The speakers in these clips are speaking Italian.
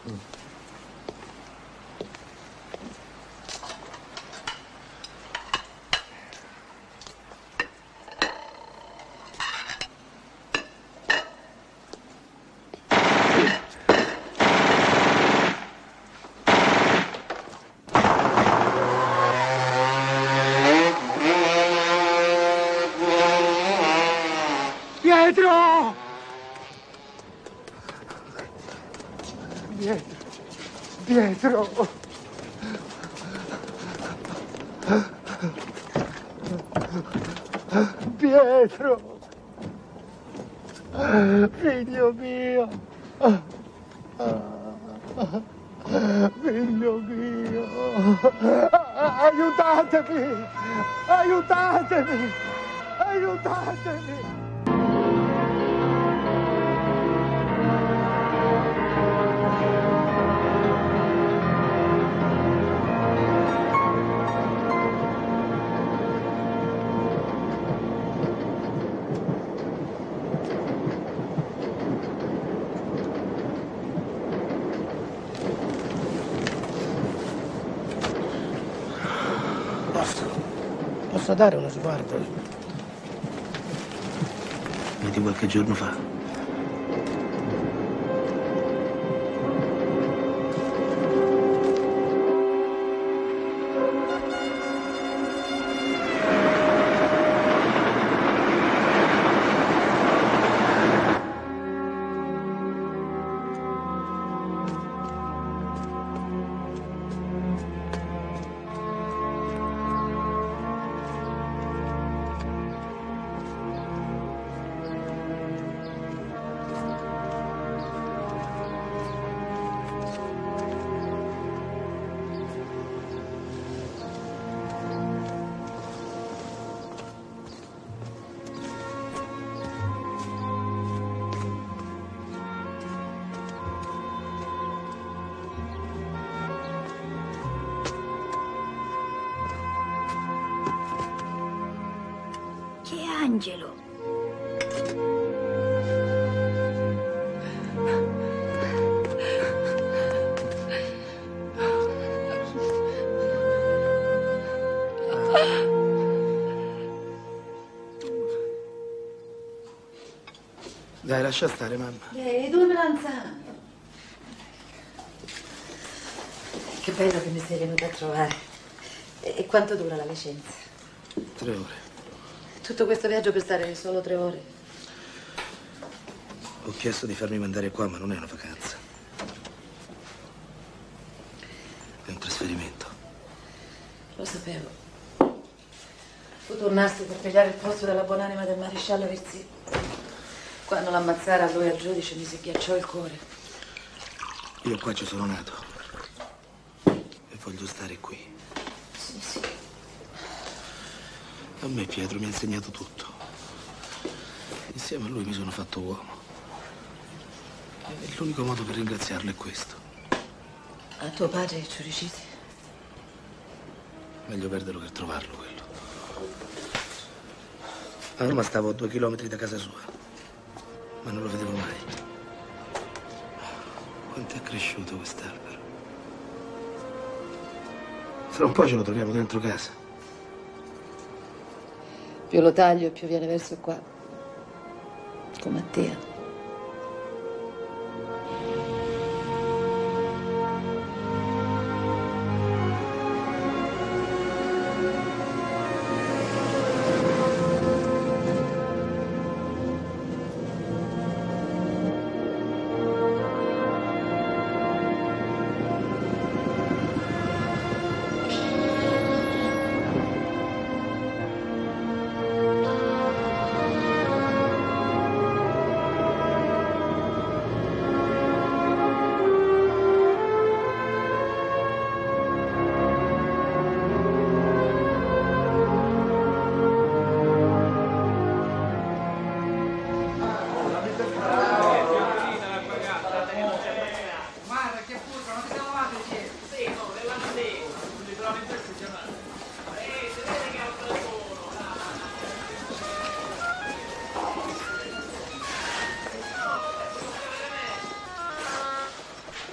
Pietro! Pietro! Pietro! Figlio mio! Figlio mio! Aiutatemi! Aiutatemi! Aiutatemi! Posso dare uno sguardo? Di qualche giorno fa. Angelo. Dai, lascia stare, mamma. Dove me l'anzano? Che bello che mi sei venuta a trovare. E quanto dura la licenza? 3 ore. Tutto questo viaggio per stare solo 3 ore? Ho chiesto di farmi mandare qua, ma non è una vacanza. È un trasferimento. Lo sapevo. Tu tornasti per pigliare il posto della buonanima del maresciallo Virzì. Quando l'ammazzara a lui al giudice mi si ghiacciò il cuore. Io qua ci sono nato. E voglio stare qui. Sì. A me Pietro mi ha insegnato tutto. Insieme a lui mi sono fatto uomo. E l'unico modo per ringraziarlo è questo. A tuo padre ci riuscite? Meglio perderlo che trovarlo, quello. A Roma stavo a 2 chilometri da casa sua, ma non lo vedevo mai. Quanto è cresciuto quest'albero. Fra un po' ce lo troviamo dentro casa. Più lo taglio, più viene verso qua. Come a te.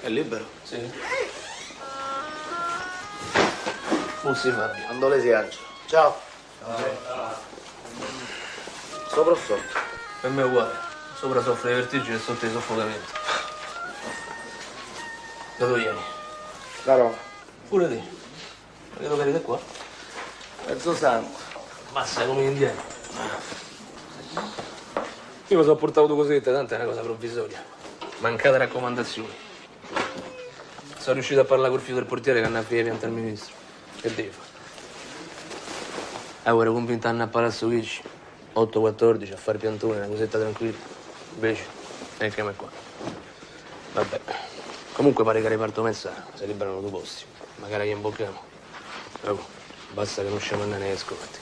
È libero? Sì. Fussi Fabio. Mandolesi Angelo. Ciao. Sopra o sotto? Per me è uguale. Sopra soffre di vertigine e sotto di soffocamento. Da dove vieni? La Roma. Pure te. Ma che dove qua? Mezzo sangue. Massa come gli indiani. Io mi sono portato due cosette, tanto è una cosa provvisoria. Mancate raccomandazioni. Sono riuscito a parlare col figlio del portiere che hanno a via pianta al ministro. Che devi fare? Ora convinto a andare a Palazzo Chicci. 8-14 a fare piantone, una cosetta tranquilla. Invece, neanche me qua. Vabbè. Comunque pare che riparto Messa si liberano due posti. Magari gli imbocchiamo. Oh, basta che non usciamo a nei scorti.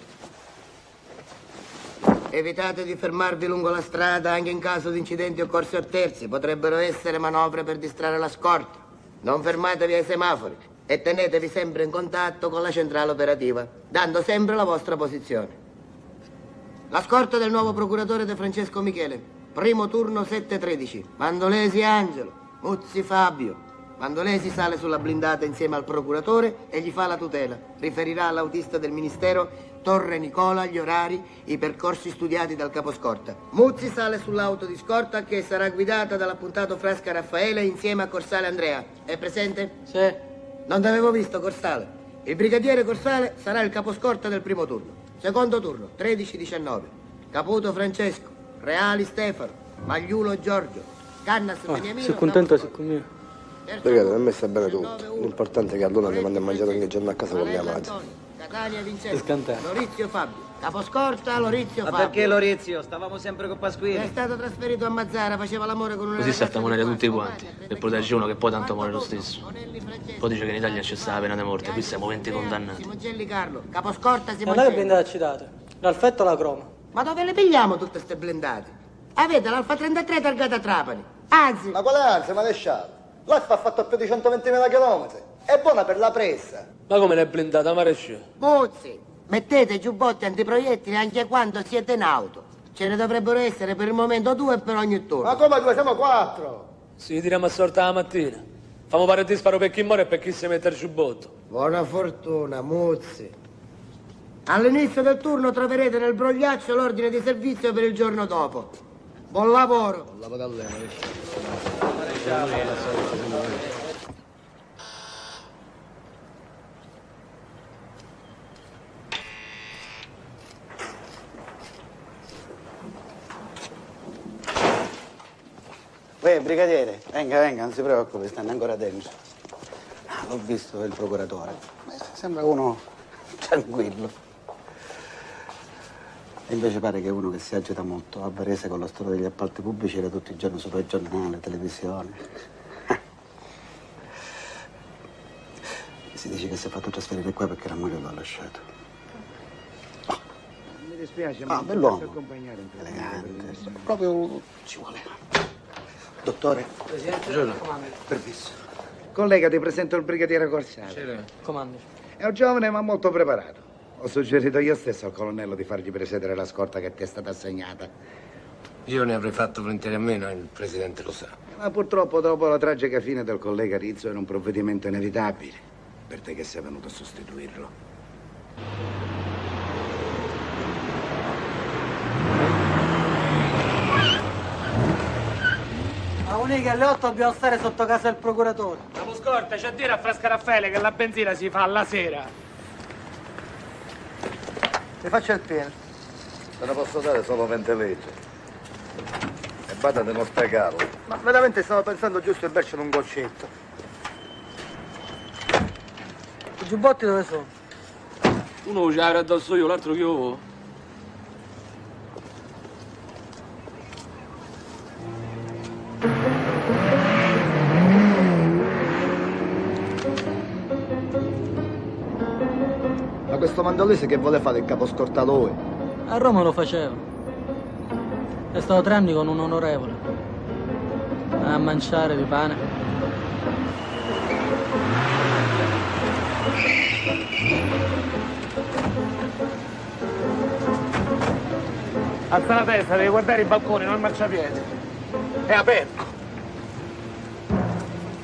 Evitate di fermarvi lungo la strada anche in caso di incidenti o corsi a terzi. Potrebbero essere manovre per distrarre la scorta. Non fermatevi ai semafori e tenetevi sempre in contatto con la centrale operativa, dando sempre la vostra posizione. La scorta del nuovo procuratore De Francesco Michele. Primo turno 7-13. Mandolesi Angelo, Muzzi Fabio. Mandolesi sale sulla blindata insieme al procuratore e gli fa la tutela. Riferirà all'autista del ministero Torre Nicola gli orari, i percorsi studiati dal caposcorta. Muzzi sale sull'auto di scorta che sarà guidata dall'appuntato Frasca Raffaele insieme a Corsale Andrea. È presente? Sì. Non t'avevo visto, Corsale. Il brigadiere Corsale sarà il caposcorta del primo turno. Secondo turno, 13-19. Caputo Francesco, Reali Stefano, Magliulo Giorgio, Cannas Beniamino. Sono contento di essere mio. Ragazzi, per me sta bene tutto. L'importante è che a Luna mi manda a mangiare ogni giorno a casa con mia madre. Catania Vincenzo, Scantare. Lorizio Fabio. Caposcorta Lorizio Ma Fabio. perché Lorizio? Stavamo sempre con È Pasquini. stato trasferito a Mazzara, faceva l'amore con una Così ragazza salta monere di tutti qua, quanti. Scopani, Per proteggere uno che poi tanto muore lo Quarto stesso. turno, Bonelli Francesco. Poi dice che in Italia c'è stata la pena di morte, qui siamo 20 condannati. Simoncelli Carlo, Caposcorta Non è che Simoncelli. blindate citate. L'alfetto o la croma? Ma dove le pigliamo tutte ste blindate? Avete l'Alfa 33 targata Trapani. Anzi, Ma quale ansia, maresciallo? L'Alfa ha fatto più di 120.000 chilometri. È buona per la pressa. Ma come l'è blindata, maresciallo? Muzzi, mettete i giubbotti antiproiettili anche quando siete in auto. Ce ne dovrebbero essere per il momento 2 per ogni turno. Ma come due? Siamo 4. Si tiriamo a sorta la mattina. Famo fare il disparo per chi muore e per chi si mette il giubbotto. Buona fortuna, Muzzi. All'inizio del turno troverete nel brogliaccio l'ordine di servizio per il giorno dopo. Buon lavoro. Buon lavoro a lei, maresciallo. Brigadiere, venga, non si preoccupi, stanno ancora dentro. Ah, l'ho visto, è il procuratore. Sembra uno tranquillo. E invece pare che è uno che si agita molto. A Varese con la storia degli appalti pubblici era tutti i giorni sopra il giornale, televisione. Si dice che si è fatto trasferire qua perché la moglie lo ha lasciato. Mi dispiace, ma bell'uomo. accompagnare. Elegante. Proprio ci vuole. Dottore? Buongiorno. Permesso. Collega, ti presento il brigadiere Corsale. Comandi. È un giovane ma molto preparato. Ho suggerito io stesso al colonnello di fargli presiedere la scorta che ti è stata assegnata. Io ne avrei fatto volentieri a meno, il presidente lo sa. Ma purtroppo dopo la tragica fine del collega Rizzo era un provvedimento inevitabile per te che sei venuto a sostituirlo. A un'Iga alle 8 dobbiamo stare sotto casa del procuratore. Caposcorta, c'è a dire a Frasca Raffaele che la benzina si fa alla sera. Mi faccia il pieno. Te ne posso dare solo 20 litri. E vada di non sprecarlo. Ma veramente stavo pensando giusto di bercene un goccetto. I giubbotti dove sono? Uno ce l'ha addosso io, l'altro che io. Ma questo mandolese che vuole fare il caposcorta lui? A Roma lo faceva. È stato 3 anni con un onorevole. A mangiare di pane. Alza la testa, devi guardare i balconi, non il marciapiede. È aperto.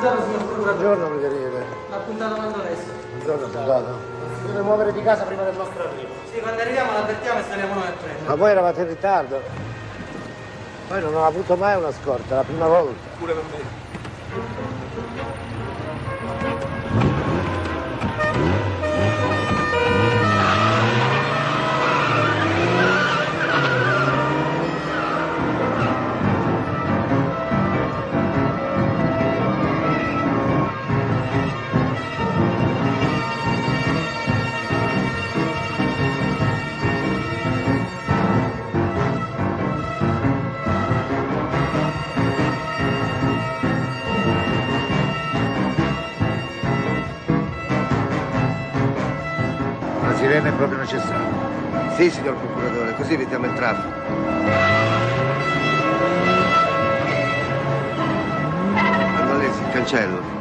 Buongiorno, signor procuratore. Buongiorno, brigadiere. L'ha puntato Mandolesi. Buongiorno, soldato. Si deve muovere di casa prima del nostro arrivo. Sì, quando arriviamo l'avvertiamo e saremo noi a prendere. Ma voi eravate in ritardo. Poi non ho avuto mai una scorta, la prima volta. Pure per me. La sirena è proprio necessaria. Sì, signor procuratore, così evitiamo il traffico. Mandolesi, il cancello.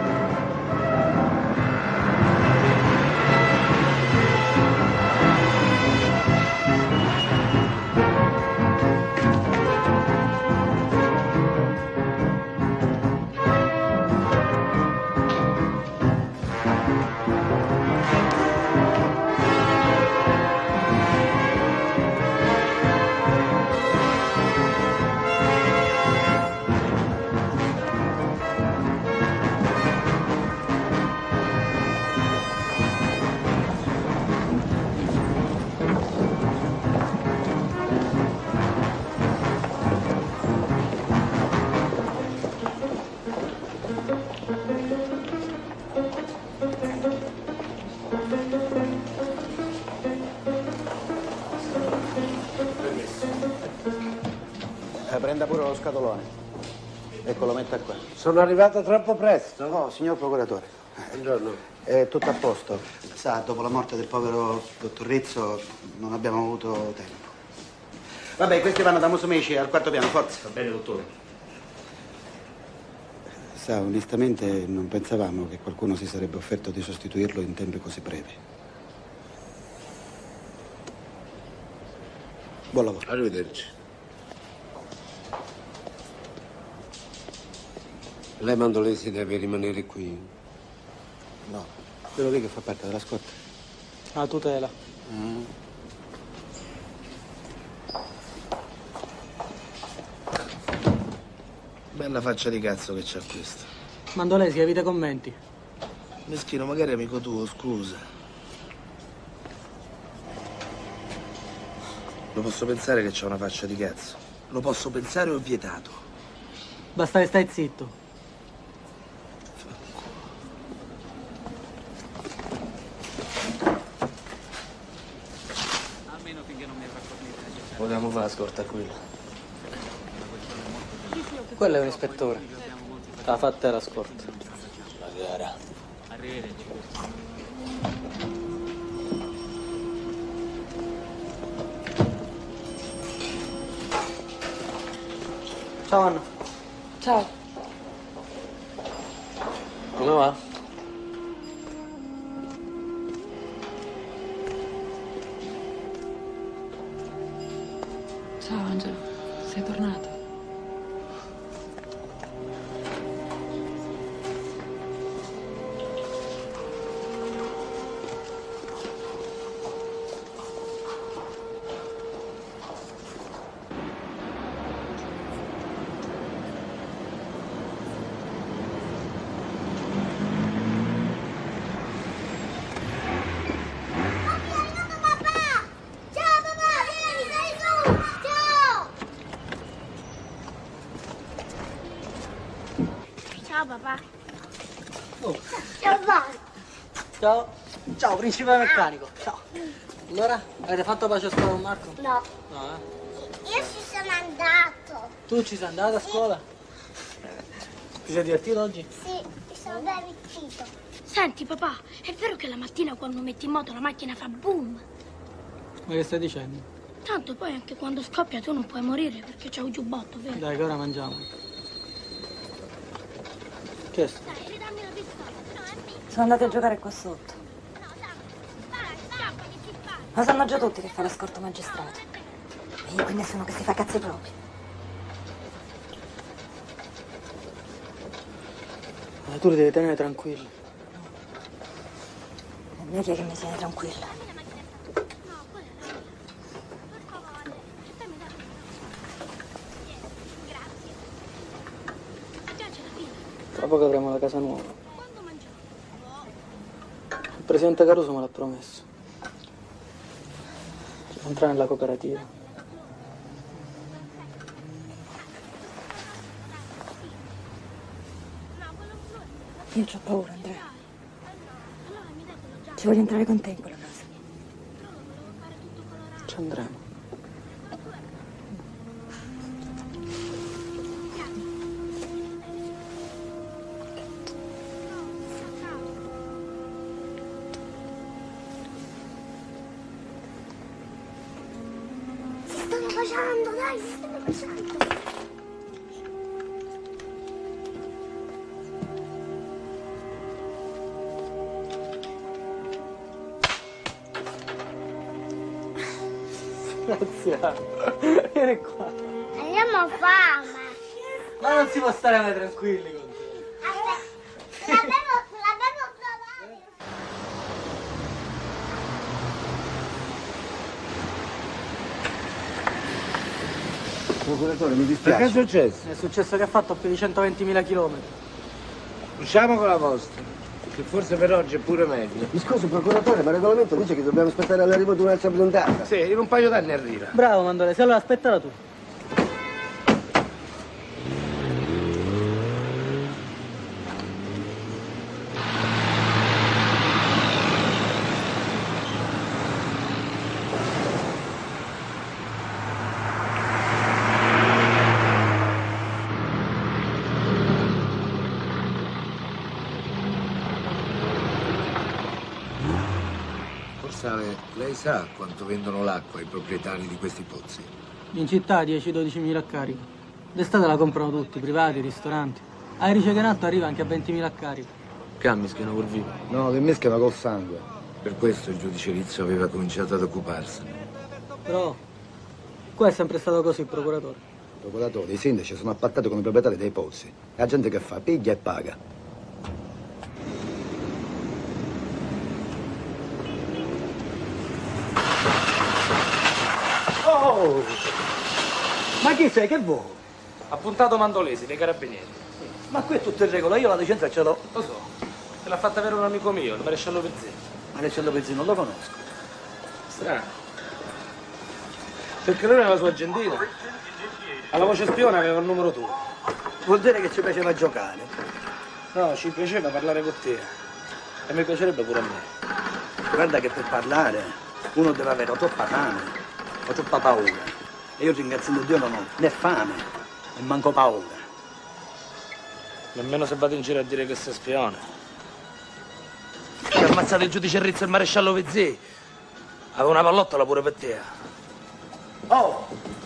Prenda pure lo scatolone. Ecco, lo metta qua. Sono arrivato troppo presto? No, signor procuratore. Buongiorno. È tutto a posto. Sa, dopo la morte del povero dottor Rizzo non abbiamo avuto tempo. Vabbè, questi vanno da Musumeci al quarto piano, forza. Va bene, dottore. Sa, onestamente non pensavamo che qualcuno si sarebbe offerto di sostituirlo in tempi così brevi. Buon lavoro. Arrivederci. Lei Mandolesi deve rimanere qui. No, quello lì che fa parte della scorta. La tutela. Bella faccia di cazzo che c'ha questo. Mandolesi, evita commenti. Meschino, magari è amico tuo, scusa. Lo posso pensare che c'ha una faccia di cazzo. Lo posso pensare o è vietato? Basta che stai zitto. Vogliamo fare la scorta a quello. Quello è un ispettore. L'ha fatta la scorta. La gara. Ciao Anna. Ciao. Come va? Ciao Angelo, sei tornato? Ciao papà. Oh. Ciao papà. Ciao. Ciao, principe meccanico. Ciao. Allora, avete fatto pace a scuola con Marco? No. No, Io ci sono andato. Tu ci sei andato a scuola? Ti sei divertito oggi? Sì, mi sono divertito. Senti papà, è vero che la mattina quando metti in moto la macchina fa boom? Ma che stai dicendo? Tanto poi anche quando scoppia tu non puoi morire perché c'è un giubbotto, vero? Dai, che ora mangiamo. Che è sto? Dai, ridammi la pistola, se no è mia. Sono andati a giocare qua sotto. No, dai, scappami, si fa. Ma sanno già tutti che fa l'escorto magistrato. E qui nessuno che si fa cazzi propri. Tu li devi tenere tranquilli. Non è che mi tieni tranquilla. Tra poco avremo la casa nuova. Il presidente Caruso me l'ha promesso. Ci fa entrare nella cooperativa. Io ho paura, Andrea. Ci voglio entrare con te in quella casa. Ci andremo. Si stanno baciando, dai, si stanno baciando. Grazie. Vieni qua. Andiamo a fame. Ma non si può stare mai tranquilli con te. L'avevo trovato. Procuratore, mi Ma che è dispiace. successo? È successo che ha fatto più di 120.000 chilometri. Usciamo con la vostra, che forse per oggi è pure meglio. Mi scusi, procuratore, ma il regolamento dice che dobbiamo aspettare l'arrivo di un'altra blindata. Sì, in un paio d'anni arriva. Bravo, Mandole, se allora aspettala tu. Sale, lei sa quanto vendono l'acqua i proprietari di questi pozzi? In città 10-12.000 a carico. D'estate la comprano tutti, privati, ristoranti. A Ericeganatto arriva anche a 20.000 a carico. Che mischiano col vino? No, che mischiano col sangue. Per questo il giudice Rizzo aveva cominciato ad occuparsene. Però qua è sempre stato così il procuratore. Procuratori, i sindaci sono appattati con i proprietari dei pozzi. E la gente che fa? Piglia e paga. Oh! Ma chi sei? Che vuoi? Appuntato Mandolesi, dei carabinieri. Ma qui è tutto in regola, io la licenza ce l'ho. Lo so, te l'ha fatta avere un amico mio, il maresciallo Pezzini. Maresciallo Pezzini, non lo conosco. Strano. Perché lui nella sua agendina, alla voce spione aveva il numero tuo. Vuol dire che ci piaceva giocare. No, ci piaceva parlare con te. E mi piacerebbe pure a me. Guarda che per parlare uno deve avere o troppa fame o troppa paura. E io ringraziando Dio non ho né fame e manco paura. Nemmeno se vado in giro a dire che sei spione. Ti ha ammazzato il giudice Rizzo e il maresciallo Pezzini. Aveva una pallottola pure per te. Oh!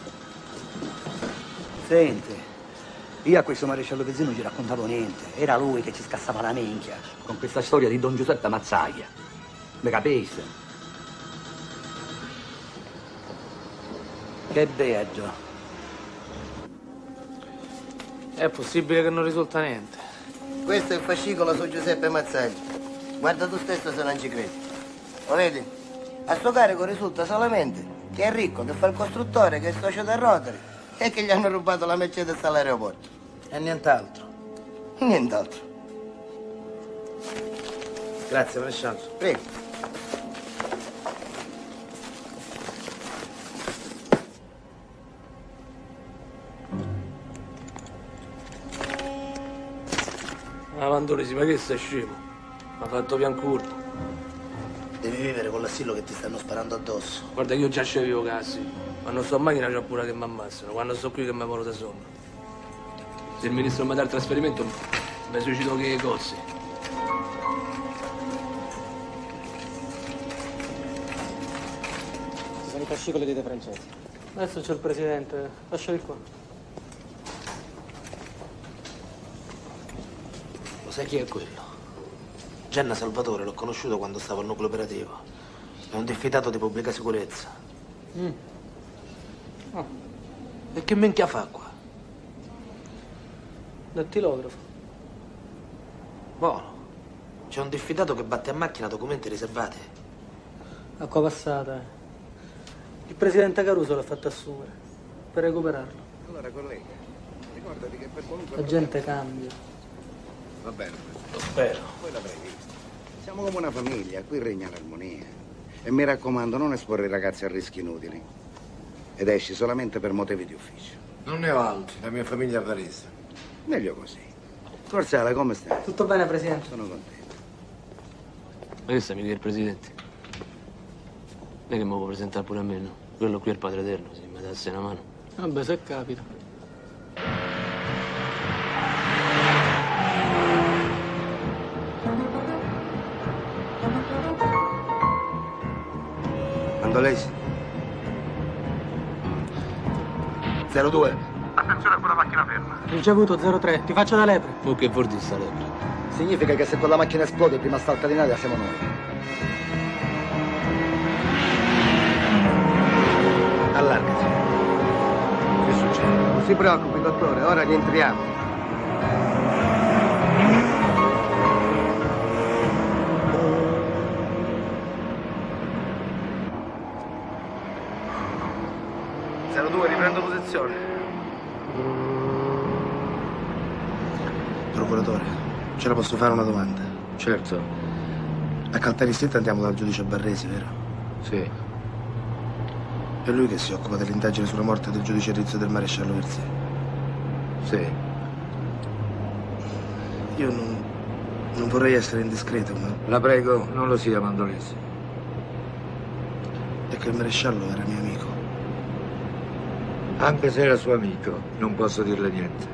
Senti, io a questo maresciallo Pezzini non gli raccontavo niente. Era lui che ci scassava la minchia con questa storia di Don Giuseppe Mazzaglia. Mi capisci? Che bello. È possibile che non risulta niente. Questo è il fascicolo su Giuseppe Mazzaglia. Guarda tu stesso se non ci credi. Lo vedi? A sto carico risulta solamente che è ricco, che fa il costruttore, che è socio del Rotary e che gli hanno rubato la Mercedes all'aeroporto. E nient'altro. Nient'altro. Grazie, maresciallo. Prego. Ah, Mandolesi, ma che sei scemo? Mi ha fatto piancurto. Devi vivere con l'assillo che ti stanno sparando addosso. Guarda che io già sceglievo casi. Quando sto in macchina c'ho pure che mi ammazzano. Quando sto qui che mi muoio da sonno. Se il ministro mi dà il trasferimento, mi suicido che cozzi. Ci sono i fascicoli di De Francesco. Adesso c'è il presidente, lasciali qua. Lo sai chi è quello? Genna Salvatore, l'ho conosciuto quando stavo al nucleo operativo. È un diffidato di pubblica sicurezza. E che minchia fa qua? Dattilografo. Buono. C'è un diffidato che batte a macchina documenti riservati. Acqua passata, Il presidente Caruso l'ha fatto assumere per recuperarlo. Allora, collega, ricordati che per qualunque... La gente cambia. Va bene. Lo spero. Poi l'avrai visto. Siamo come una famiglia, qui regna l'armonia. E mi raccomando, non esporre i ragazzi a rischi inutili. Ed esci solamente per motivi di ufficio. Non ne ho altri, la mia famiglia è varese. Meglio così. Corsale, come stai? Tutto bene, presidente? Sono contento. Ma che sai mica il presidente? Non è che mi può presentare pure a me, no? Quello qui è il padre eterno, se mi dasse una mano. Vabbè, se capita. Mandolesi. 02. Attenzione con la macchina ferma. Ricevuto 03, ti faccio da lepre. Ma che vuol dire sta lepre? Significa che se quella macchina esplode, prima salta in aria siamo noi. Allargati. Che succede? Non si preoccupi, dottore, ora rientriamo. Riprendo posizione. Procuratore, ce la posso fare una domanda? Certo. A Caltanissetta andiamo dal giudice Barresi, vero? Sì. È lui che si occupa dell'indagine sulla morte del giudice Rizzo e del maresciallo Virzì. Sì. Io non vorrei essere indiscreto, ma... La prego, non lo sia, Mandolesi. È che il maresciallo era mio amico. Anche se era suo amico, non posso dirle niente.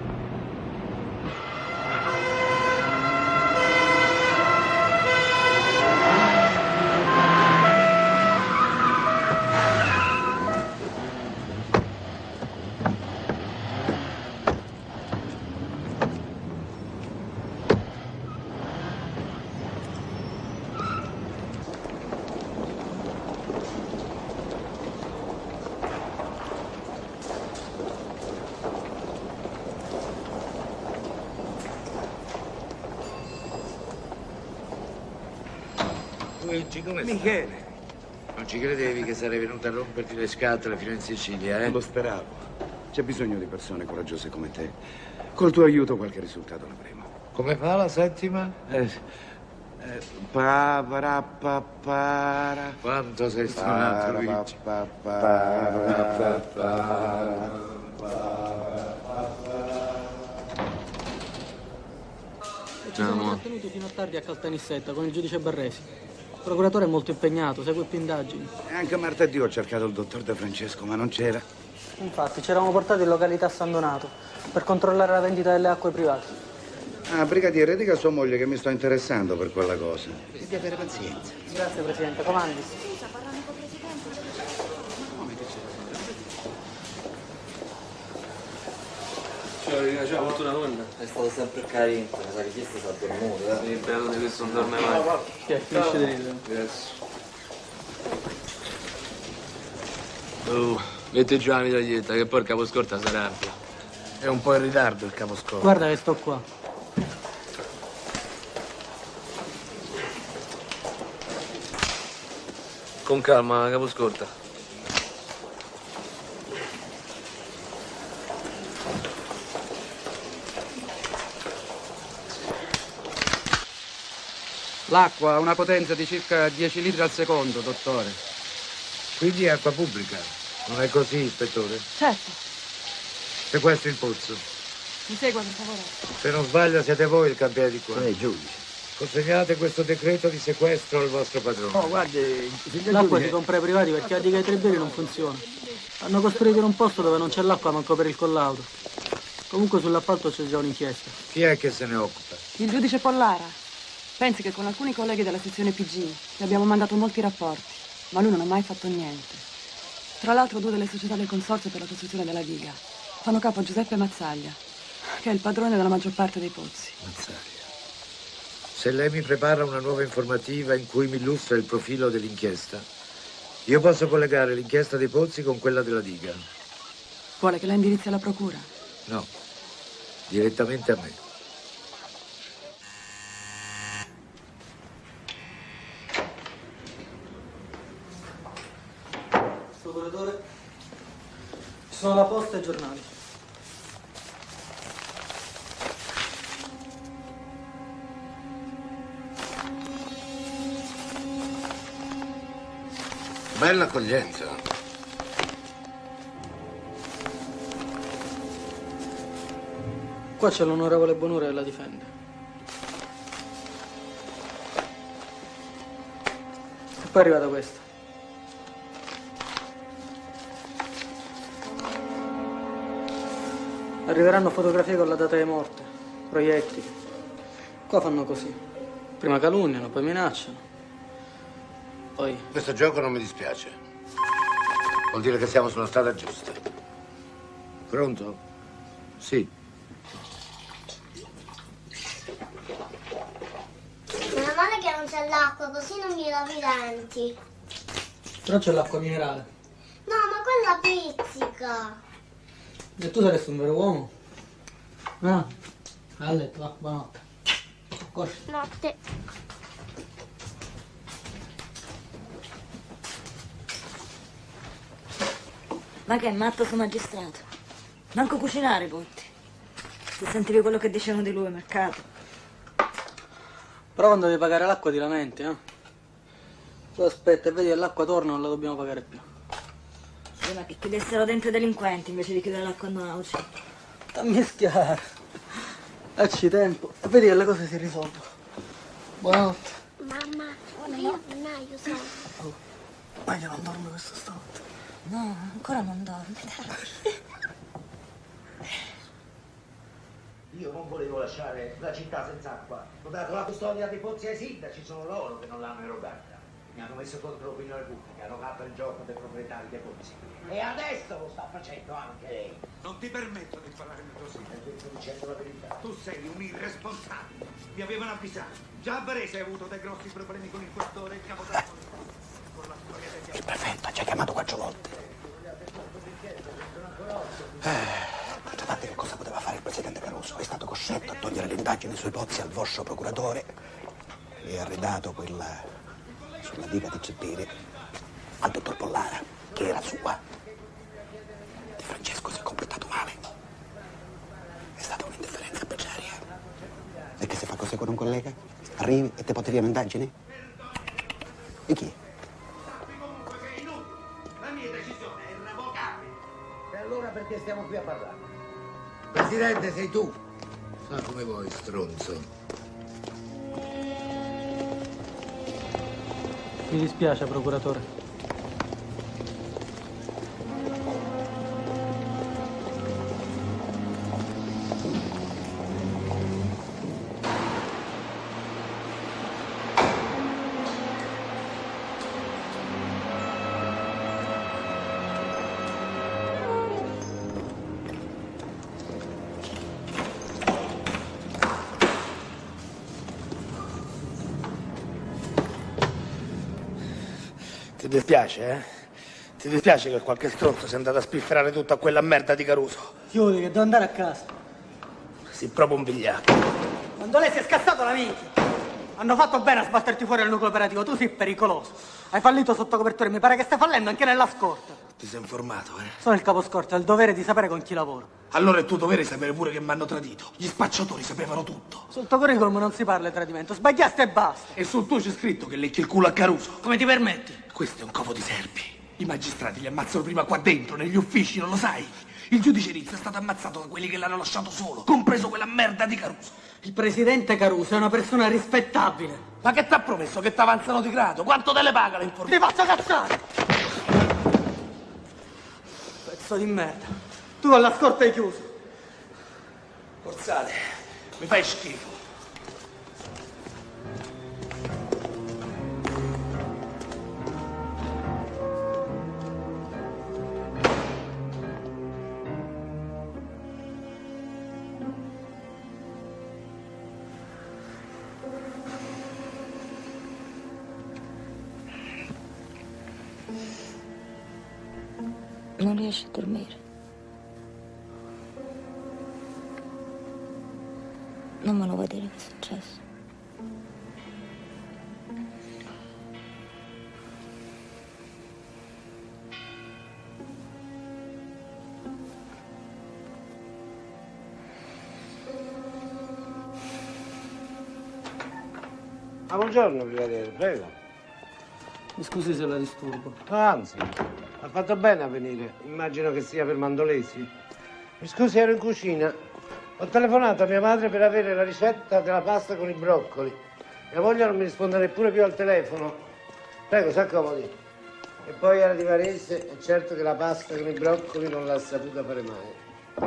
Luigi, come stai? Michele, non ci credevi che sarei venuto a romperti le scatole fino in Sicilia, eh? Lo speravo. C'è bisogno di persone coraggiose come te. Col tuo aiuto qualche risultato l'avremo. Come fa la settima? Quanto sei stonato, Luigi? Ci siamo trattenuti fino a tardi a Caltanissetta con il giudice Barresi. Il procuratore è molto impegnato, segue più indagini. E anche martedì ho cercato il dottor De Francesco, ma non c'era. Infatti, ci eravamo portati in località San Donato per controllare la vendita delle acque private. Ah, brigadiere, dica a sua moglie che mi sto interessando per quella cosa. Devi avere pazienza. Grazie, Presidente. Comandi. Ciao, fortuna donna. È stato sempre carino, mi sa che chiesto sta dormendo, Sì, bello di questo non dorme mai. Finisce di ridere. Grazie. Oh, metti giù la mitraglietta che poi il caposcorta sarà ampio. È un po' in ritardo il caposcorta. Guarda che sto qua. Con calma, caposcorta. L'acqua ha una potenza di circa 10 litri al secondo, dottore. Quindi è acqua pubblica. Non è così, ispettore? Certo. Sequestri il pozzo. Mi segua, per favore. Se non sbaglio siete voi il campione di qua. Giudice. Consegnate questo decreto di sequestro al vostro padrone. Oh, guardi, signor L'acqua si giudice. compra ai privati perché la diga ai Trebbieri non funziona. Hanno costruito in un posto dove non c'è l'acqua manco per il collaudo. Comunque sull'appalto c'è già un'inchiesta. Chi è che se ne occupa? Il giudice Pollara. Pensi che con alcuni colleghi della sezione PG gli abbiamo mandato molti rapporti, ma lui non ha mai fatto niente. Tra l'altro 2 delle società del consorzio per la costruzione della diga fanno capo a Giuseppe Mazzaglia, che è il padrone della maggior parte dei pozzi. Mazzaglia. Se lei mi prepara una nuova informativa in cui mi illustra il profilo dell'inchiesta, io posso collegare l'inchiesta dei pozzi con quella della diga. Vuole che la indirizzi alla procura? No, direttamente a me. procuratore. Ci sono la posta e i giornali. Bella accoglienza. Qua c'è l'onorevole Bonura che la difende. E poi è arrivata questa. Arriveranno fotografie con la data di morte, proiettili. Qua fanno così. Prima calunniano, poi minacciano. Poi... Questo gioco non mi dispiace. Vuol dire che siamo sulla strada giusta. Pronto? Sì. Meno male che non c'è l'acqua, così non mi lavi i denti. Però c'è l'acqua minerale. No, ma quella pizzica. E tu saresti un vero uomo? Ah, a letto, va, buonanotte. Corri. Notte. Ma che è matto suo magistrato? Manco cucinare, Botti. Se sentivi quello che dicevano di lui, mercato. Però quando devi pagare l'acqua ti lamenti, eh? Tu aspetta e vedi che l'acqua torna, non la dobbiamo pagare più. Sì, ma che chiudessero dentro i delinquenti invece di chiudere l'acqua a Nauci. A mischiare. Dacci tempo e vedi che le cose si risolvono. Buonanotte. Mamma, io sono. Oh, ma io non dormo questa stanotte. No, ancora non dormi, dai. Io non volevo lasciare la città senza acqua. Ho dato la custodia dei pozzi ai sindaci, sono loro che non l'hanno erogata. Mi hanno messo contro l'opinione pubblica, hanno fatto il gioco dei proprietari dei pozzi. E adesso lo sta facendo anche lei. Non ti permetto di parlare così. Sto dicendo la verità. Tu sei un irresponsabile. Mi avevano avvisato. Già a Varese hai avuto dei grossi problemi con il questore e il capodanno. Con la storia degli... Il prefetto ci ha chiamato 4 volte. D'altra parte che cosa poteva fare il presidente Caruso? È stato costretto a togliere le indagini sui pozzi al vostro procuratore e ha redato quella sulla diga di Cippiri al dottor Pollara, che era sua. Di Francesco si è comportato male. È stata un'indifferenza beccaria. E che se fa cose con un collega? Arrivi e te porti via un'indagine? E chi? La mia decisione è irrevocabile. E allora perché stiamo qui a parlare? Presidente, sei tu. Fa come vuoi, stronzo. Mi dispiace, procuratore. Ti dispiace, eh? Ti dispiace che qualche stronzo sia andato a spifferare tutta quella merda di Caruso? Chiudi, che devo andare a casa. Sei proprio un vigliacco. Quando lei si è scassato la minchia. Hanno fatto bene a sbatterti fuori dal nucleo operativo, tu sei pericoloso. Hai fallito sotto copertura, mi pare che stai fallendo anche nella scorta. Ti sei informato, eh? Sono il caposcorta, ho il dovere di sapere con chi lavoro. Allora è tuo dovere sapere pure che mi hanno tradito. Gli spacciatori sapevano tutto. Sul tuo curriculum non si parla di tradimento, sbagliaste e basta. E sul tuo c'è scritto che lecchi il culo a Caruso. Come ti permetti? Questo è un covo di serpi. I magistrati li ammazzano prima qua dentro, negli uffici, non lo sai? Il giudice Rizzo è stato ammazzato da quelli che l'hanno lasciato solo, compreso quella merda di Caruso. Il presidente Caruso è una persona rispettabile. Ma che t'ha promesso? Che t'avanzano di grado? Quanto te le paga le informazioni? Ti faccio cazzare! Pezzo di merda. Tu alla scorta hai chiuso. Forzate, mi fai schifo. Non riesci a dormire. Non me lo vuoi dire che è successo? Ah, buongiorno, brigadiere, prego. Mi scusi se la disturbo. Anzi, ha fatto bene a venire. Immagino che sia per Mandolesi. Mi scusi, ero in cucina. Ho telefonato a mia madre per avere la ricetta della pasta con i broccoli. Mia moglie non mi risponde neppure più al telefono. Prego, si accomodi. E poi era di Varese e certo che la pasta con i broccoli non l'ha saputa fare mai.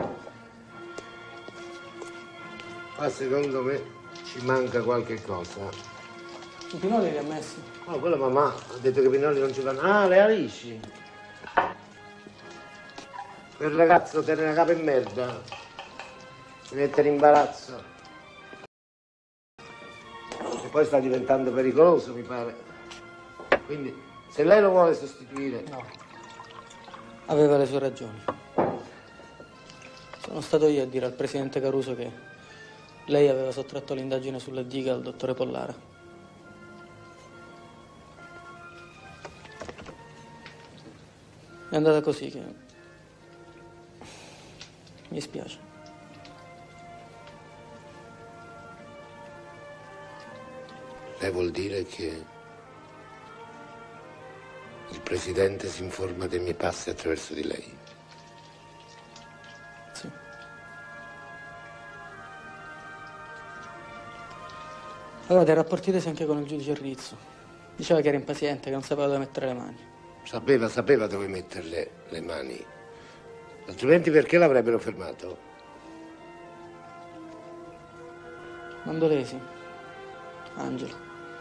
Ma secondo me ci manca qualche cosa. I pinoli li ha messi? No, quello mamma ha detto che i pinoli non ci vanno. Ah, le alici. Quel ragazzo tiene la capa in merda. Mi mette in imbarazzo. E poi sta diventando pericoloso, mi pare. Quindi, se lei lo vuole sostituire... No. Aveva le sue ragioni. Sono stato io a dire al presidente Caruso che lei aveva sottratto l'indagine sulla diga al dottore Pollara. È andata così che... mi spiace. Lei vuol dire che il presidente si informa dei miei passi attraverso di lei? Sì. Aveva dei rapporti tesi anche con il giudice Rizzo. Diceva che era impaziente, che non sapeva dove mettere le mani. Sapeva dove metterle le mani. Altrimenti perché l'avrebbero fermato? Mandolesi. Angelo.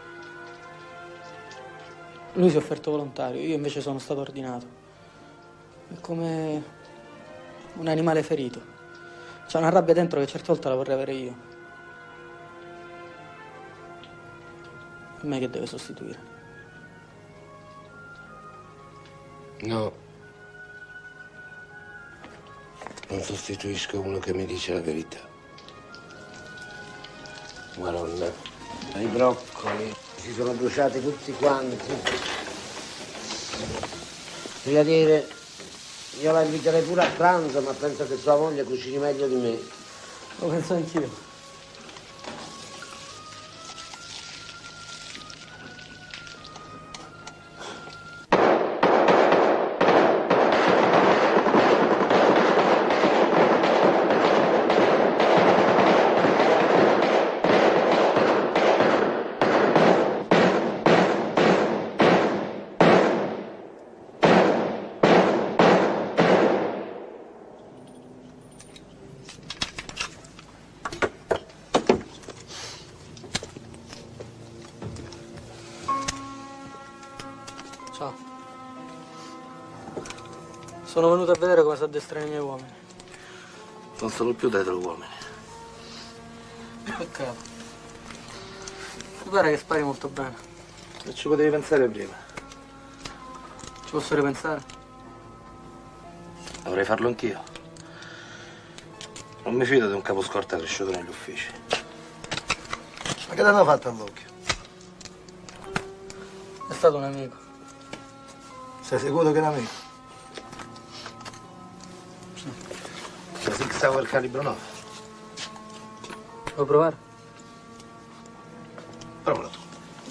Lui si è offerto volontario, io invece sono stato ordinato. È come un animale ferito. C'è una rabbia dentro che certe volte la vorrei avere io. È me che deve sostituire. No. Non sostituisco uno che mi dice la verità. Maronna, i broccoli si sono bruciati tutti quanti. Brigadiere, io la inviterei pure a pranzo, ma penso che sua moglie cucini meglio di me. Lo penso anch'io. Ciao. Sono venuto a vedere come si addestrano i miei uomini. Non sono più dai tuoi uomini. Peccato. Mi pare che spari molto bene. E ci potevi pensare prima. Ci posso ripensare? Dovrei farlo anch'io. Non mi fido di un caposcorta cresciuto negli uffici. Ma che t'hanno fatto all'occhio? È stato un amico. Sei sicuro che era amico? Sì. La Sig Sauer calibro 9. Vuoi provare? Provala tu.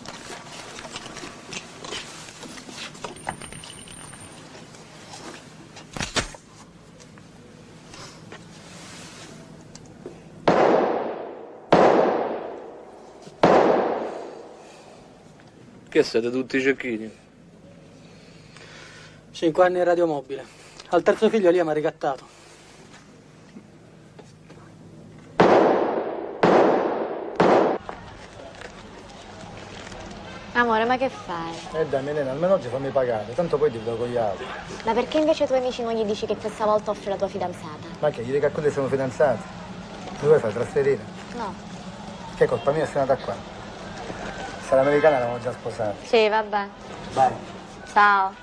Che siete tutti cecchini? 5 anni in radiomobile. Al terzo figlio lì mi ha ricattato. Amore, ma che fai? Dai, Milena, almeno oggi fammi pagare, tanto poi ti vedo con gli altri. Ma perché invece ai tuoi amici non gli dici che questa volta offri la tua fidanzata? Ma che, gli dica a quelli che sono fidanzati? Mi vuoi far trasferire? No. Che colpa mia sei nata qua? Se l'americana l'avevamo già sposata. Sì, vabbè. Vai. Ciao.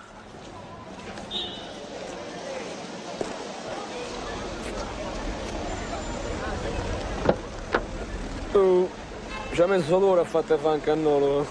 Ci ha messo l'ora a fatte fare un cannolo.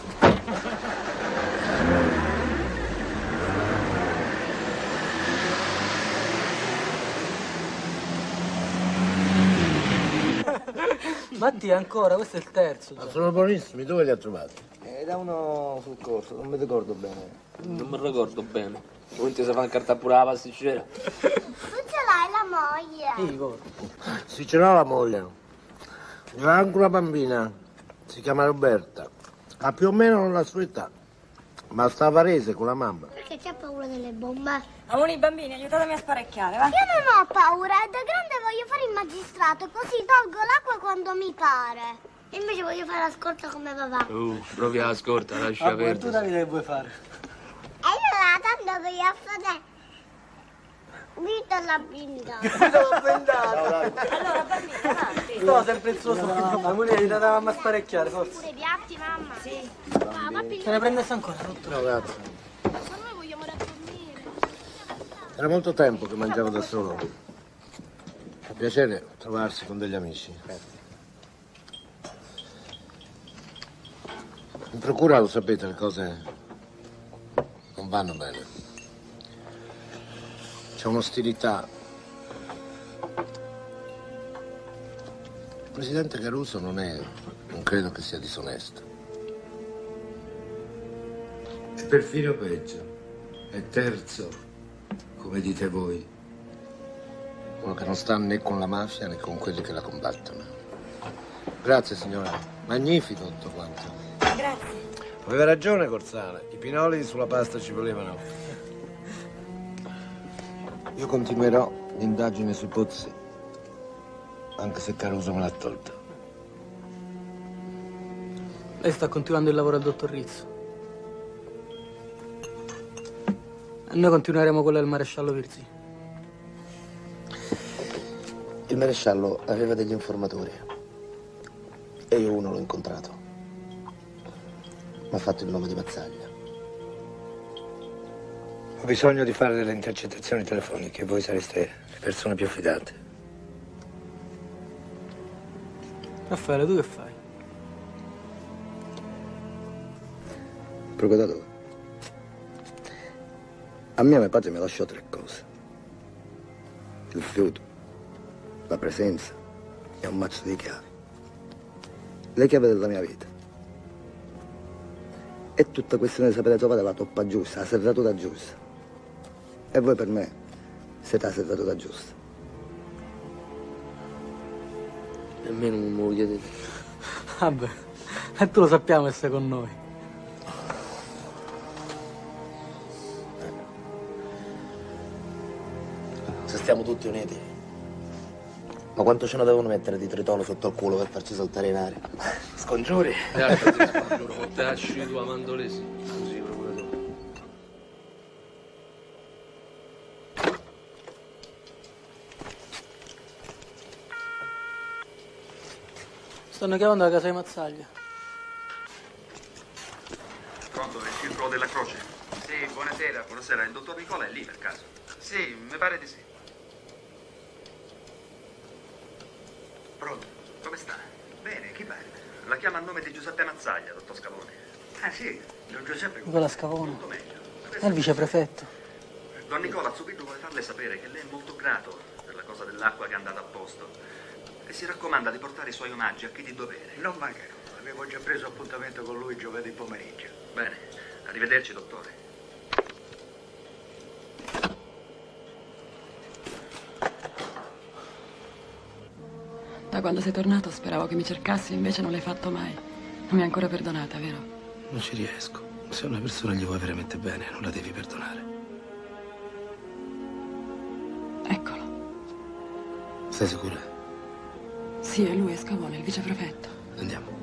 Matti ancora, questo è il terzo. Ma sono buonissimi, dove li ha trovati? Era uno sul corso, non mi ricordo bene. Non mi ricordo bene. Non ti si fa incartare pure la pasticcera. Tu ce l'hai la moglie? Sì, ce l'ho la moglie. C'era anche una bambina, si chiama Roberta. Ha più o meno la sua età, ma sta a Varese con la mamma. Perché c'ha paura delle bombe? Amoni bambini, aiutatemi a sparecchiare, va? Io non ho paura, e da grande voglio fare il magistrato, così tolgo l'acqua quando mi pare. Invece voglio fare la scorta come papà. Proprio la scorta, lascia perdere. Tu Davide che vuoi fare? E io tanto voglio fare... Vita la binda. Allora, bambini, avanti. No, sempre il suo Amore, li davamo a sparecchiare, forse. Pure i piatti, mamma? Sì. Se ne prendesse ancora, tutto. No, grazie. Ma noi vogliamo dormire. Era molto tempo che mangiavo da solo. Fa piacere trovarsi con degli amici. In procura, lo sapete, le cose non vanno bene. C'è un'ostilità. Il presidente Caruso non credo che sia disonesto. È perfino peggio. È terzo, come dite voi. Uno che non sta né con la mafia né con quelli che la combattono. Grazie, signora. Magnifico tutto quanto. Grazie. Aveva ragione Corsale. I pinoli sulla pasta ci volevano. Io continuerò l'indagine sui pozzi, anche se Caruso me l'ha tolto. Lei sta continuando il lavoro del dottor Rizzo. E noi continueremo quello del maresciallo Virzì. Il maresciallo aveva degli informatori e io uno l'ho incontrato. Mi ha fatto il nome di Mazzaglia. Ho bisogno di fare delle intercettazioni telefoniche e voi sareste le persone più affidate. Raffaele, tu che fai? Procuratore, a me mio padre mi lasciò 3 cose. Il fiuto, la presenza e un mazzo di chiavi. Le chiavi della mia vita. È tutta questione di sapere trovare la toppa giusta, la serratura giusta. E voi per me siete la serratura giusta. Nemmeno un moglie di... Vabbè, e tu lo sappiamo che sei con noi. Se stiamo tutti uniti. Ma quanto ce ne devono mettere di tritolo sotto il culo per farci saltare in aria? Scongiuri? Scongiuro, fottacci tu a mandolesi. Così, procuratore. Stanno chiamando la casa di Mazzaglia. Pronto, è il circolo della Croce? Sì, buonasera. Buonasera, il dottor Nicola è lì per caso? Sì, mi pare di sì. Pronto, come sta? Bene, chi parla? La chiama a nome di Giuseppe Mazzaglia, dottor Scavone. Ah sì, Don Giuseppe... Nicola Scavone. Molto meglio. È il viceprefetto. Don Nicola subito vuole farle sapere che lei è molto grato per la cosa dell'acqua che è andata a posto e si raccomanda di portare i suoi omaggi a chi di dovere. Non mancherò, avevo già preso appuntamento con lui giovedì pomeriggio. Bene, arrivederci, dottore. Da quando sei tornato speravo che mi cercassi, invece non l'hai fatto mai. Non mi hai ancora perdonata, vero? Non ci riesco. Se a una persona gli vuoi veramente bene, non la devi perdonare. Eccolo. Sei sicura? Sì, è lui, è Scavone, il viceprefetto. Andiamo.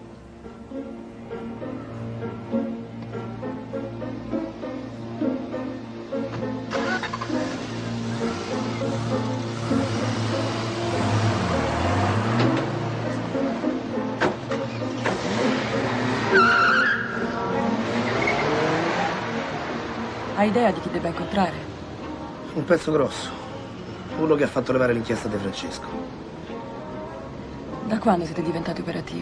Hai idea di chi debba incontrare? Un pezzo grosso. Uno che ha fatto levare l'inchiesta di Francesco. Da quando siete diventati operativi?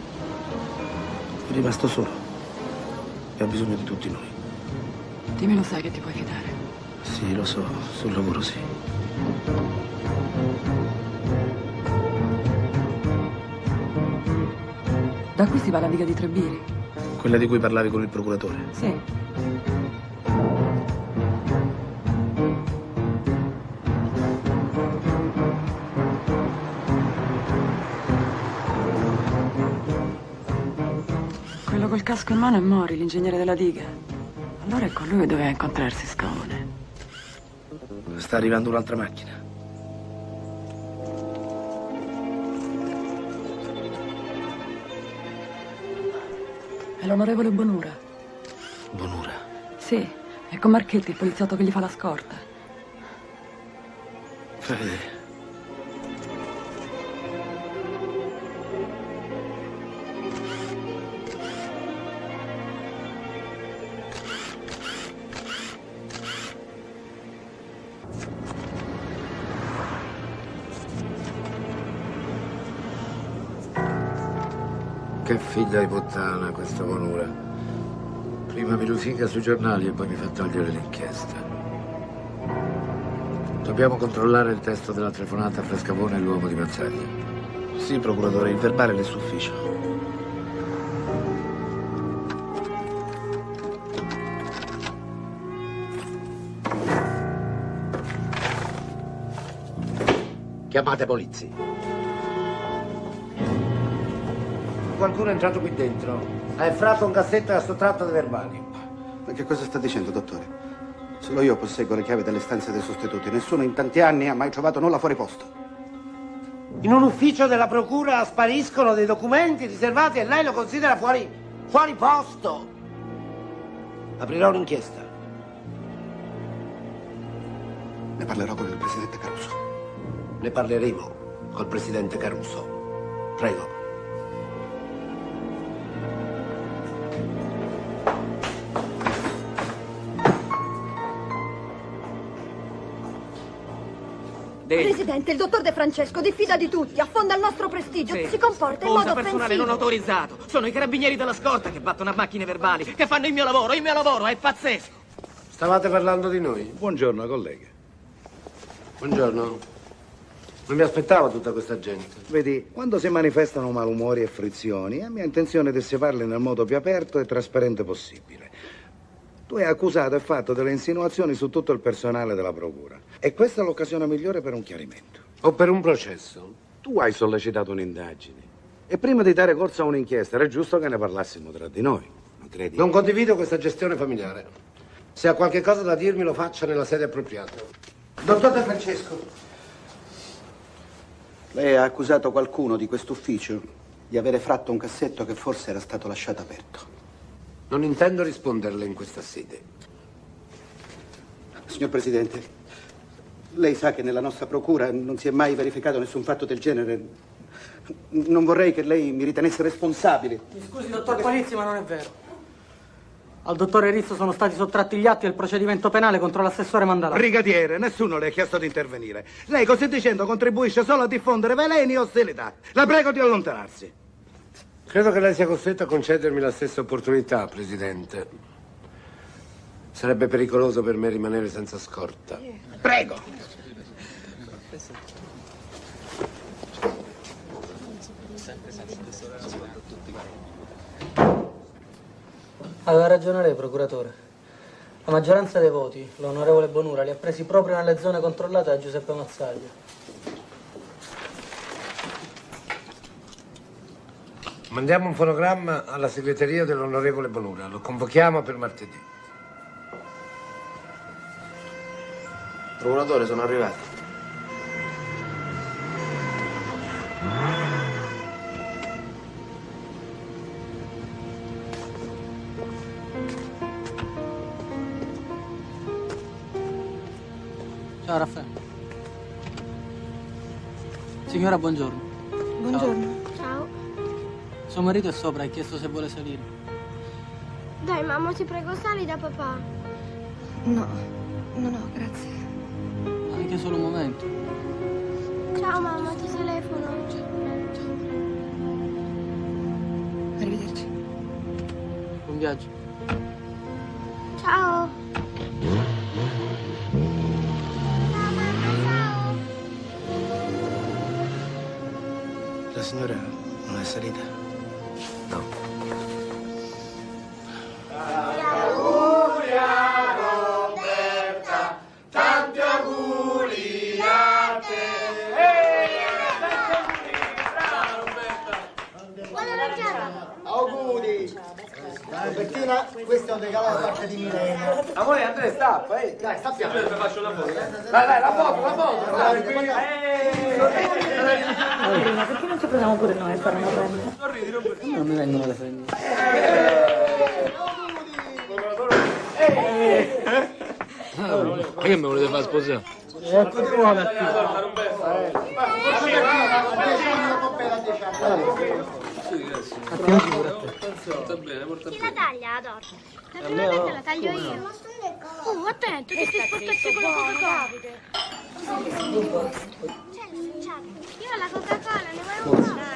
È rimasto solo. E ha bisogno di tutti noi. Dimmi, lo sai che ti puoi fidare. Sì, lo so. Sul lavoro sì. Da qui si va alla diga di Trebiri. Quella di cui parlavi con il procuratore? Sì. Quello col casco in mano è Mori, l'ingegnere della diga. Allora è con lui che doveva incontrarsi Scavone. Sta arrivando un'altra macchina. È l'onorevole Bonura. Bonura? Sì, è con Marchetti, il poliziotto che gli fa la scorta. Fai vedere. Che figlia di puttana questa Bonura. Prima mi lusinga sui giornali e poi mi fa togliere l'inchiesta. Dobbiamo controllare il testo della telefonata fra Scavone e l'uomo di Mazzaglia. Sì, procuratore, il verbale è nel suo ufficio. Chiamate polizia. Qualcuno è entrato qui dentro. Ha effratto un cassetto e ha sottratto dei verbali. Ma che cosa sta dicendo, dottore? Solo io posseggo le chiavi delle stanze dei sostituti. Nessuno in tanti anni ha mai trovato nulla fuori posto. In un ufficio della procura spariscono dei documenti riservati e lei lo considera fuori posto. Aprirò un'inchiesta. Ne parlerò con il presidente Caruso. Ne parleremo col presidente Caruso. Prego. Presidente, il dottor De Francesco diffida di tutti, affonda il nostro prestigio, Sì. si comporta in Usa modo personale offensivo. non autorizzato. Sono i carabinieri della scorta che battono a macchine verbali, che fanno il mio lavoro, è pazzesco. Stavate parlando di noi? Buongiorno, collega. Buongiorno. Non mi aspettavo tutta questa gente. Vedi, quando si manifestano malumori e frizioni, è mia intenzione di separarli nel modo più aperto e trasparente possibile. Tu hai accusato e fatto delle insinuazioni su tutto il personale della procura. E questa è l'occasione migliore per un chiarimento. O per un processo. Tu hai sollecitato un'indagine. E prima di dare corso a un'inchiesta era giusto che ne parlassimo tra di noi. Non credi? Non condivido questa gestione familiare. Se ha qualche cosa da dirmi lo faccia nella sede appropriata. Dottor De Francesco, lei ha accusato qualcuno di quest'ufficio di avere fratto un cassetto che forse era stato lasciato aperto. Non intendo risponderle in questa sede. Signor Presidente, lei sa che nella nostra procura non si è mai verificato nessun fatto del genere. Non vorrei che lei mi ritenesse responsabile. Mi scusi, dottor Palizzi, ma non è vero. Al dottore Rizzo sono stati sottratti gli atti del procedimento penale contro l'assessore Mandalà. Brigadiere, nessuno le ha chiesto di intervenire. Lei così dicendo contribuisce solo a diffondere veleni e ostilità. La prego di allontanarsi. Credo che lei sia costretto a concedermi la stessa opportunità, Presidente. Sarebbe pericoloso per me rimanere senza scorta. Prego. Aveva ragione lei, procuratore. La maggioranza dei voti, l'onorevole Bonura, li ha presi proprio nelle zone controllate da Giuseppe Mazzaglia. Mandiamo un fonogramma alla segreteria dell'onorevole Bonura. Lo convochiamo per martedì. Procuratore, sono arrivati. Ciao Raffaele. Signora, buongiorno. Buongiorno. Ciao. Suo marito è sopra, ha chiesto se vuole salire. Dai, mamma, ti prego, sali da papà. No, grazie. Anche solo un momento. Ciao, mamma, ti telefono. Arrivederci. Buon viaggio. Ciao. La signora non è salita? No. Questo te cala la faccia di Milena. Amore, Andrea, stappa, Dai, stappiamo. Io ti faccio una foto. Dai, la foto. Ma perché non ci prendiamo pure noi a fare una prenda? Non mi vengono le femmine. Ma che mi volete far sposare? Sta bene, porta Chi la taglia la torta? La A prima me no. volta la taglio io. Oh, attento, che ti sporcazzi con la Coca-Cola. Io la Coca-Cola, ne vuoi un po'? Dai,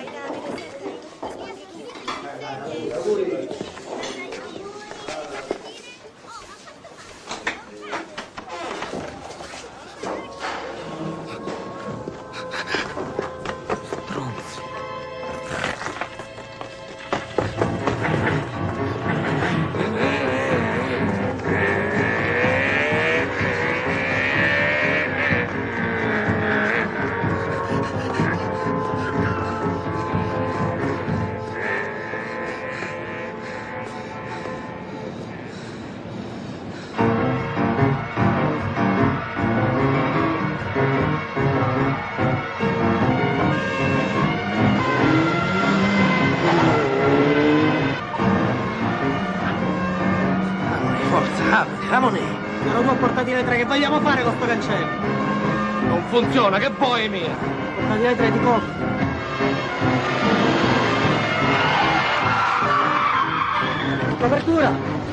Ramone, non può portare le tre, che vogliamo fare con sto cancello? Non funziona, che vuoi mia? Portati le tre di coppia. Copertura!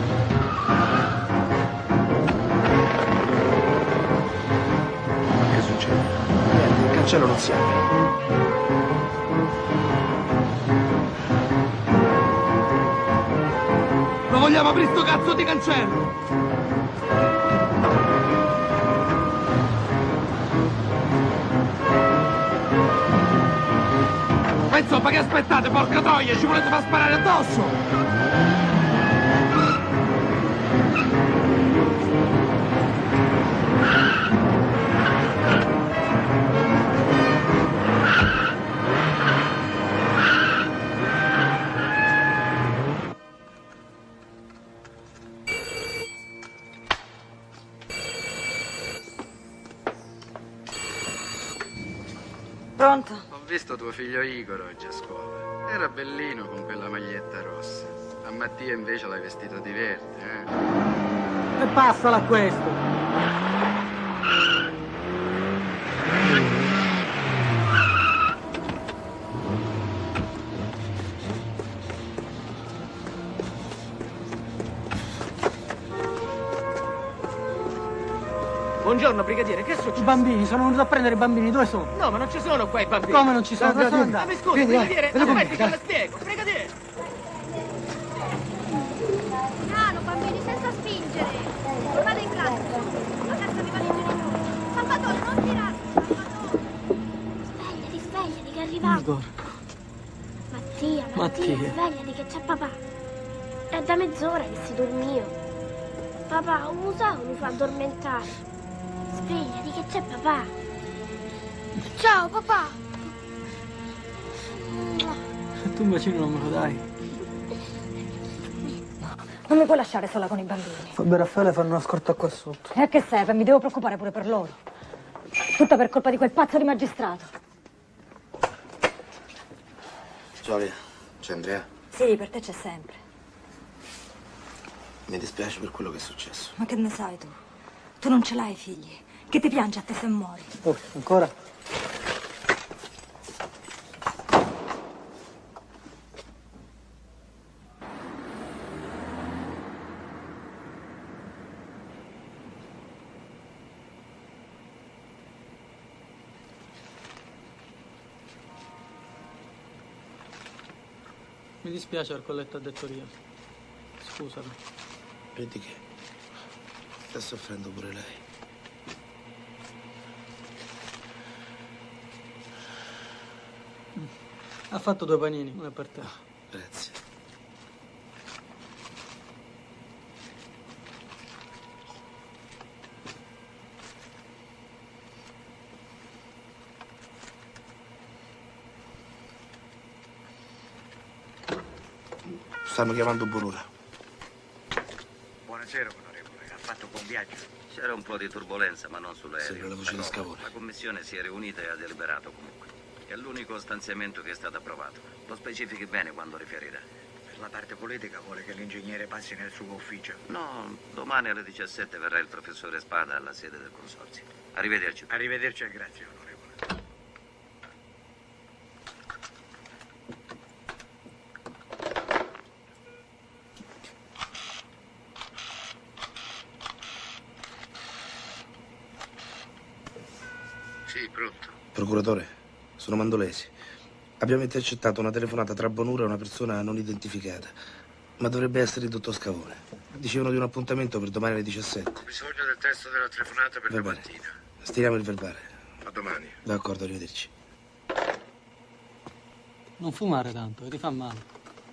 Che succede? Niente, il cancello non si apre. Lo vogliamo aprire sto cazzo di cancello? Ma insomma, che aspettate, porca troia? Ci volete far sparare addosso? Pronto? Ho visto tuo figlio Igor oggi a scuola. Era bellino con quella maglietta rossa. A Mattia invece l'hai vestito di verde, eh? E passala a questo! Buongiorno, brigadiere, che è successo? I bambini, sono venuto a prendere i bambini, dove sono? No, ma non ci sono qua i bambini. Come non ci sono? Dove sono Ma andati? mi scusi, Vieni, vai, brigadiere, vieni con me, aspetti che dai. le spiego. Brigadiere! Piano, bambini, senza spingere. Vado in classe. Adesso arrivano i genitori. Salvatore, non tirare. Svegliati, svegliati, che arriviamo. Igor. Mattia, Mattia. svegliati, che c'è papà. È da mezz'ora che si dormio. Papà, un usato mi fa addormentare. Svegliati, che c'è papà. Ciao, papà. Tu un bacino non me lo dai. Non mi puoi lasciare sola con i bambini. Fabio e Raffaele fanno una scorta qua sotto. E a che serve? Mi devo preoccupare pure per loro. Tutta per colpa di quel pazzo di magistrato. Gioia, c'è Andrea? Sì, per te c'è sempre. Mi dispiace per quello che è successo. Ma che ne sai tu? Tu non ce l'hai figli. Che ti piange a te se muori? Oh, ancora? Mi dispiace per quello che ti ho detto io. Scusami. E di che? Sta soffrendo pure lei. Ha fatto 2 panini, uno è per te. Grazie. Stanno chiamando Bonura. Buonasera, onorevole. Ha fatto buon viaggio? C'era un po' di turbolenza, ma non sull'aereo. Sembra la voce di Scavone. La commissione si è riunita e ha deliberato comunque. È l'unico stanziamento che è stato approvato. Lo specifichi bene quando riferirà. Per la parte politica vuole che l'ingegnere passi nel suo ufficio? No, domani alle 17 verrà il professore Spada alla sede del consorzio. Arrivederci. Arrivederci e grazie, onorevole. Sì, pronto. Procuratore, sono Mandolesi. Abbiamo intercettato una telefonata tra Bonura e una persona non identificata, ma dovrebbe essere il dottor Scavone. Dicevano di un appuntamento per domani alle 17. Ho bisogno del testo della telefonata per Va bene. domattina. Stiliamo il verbale. A domani. D'accordo, arrivederci. Non fumare tanto, che ti fa male.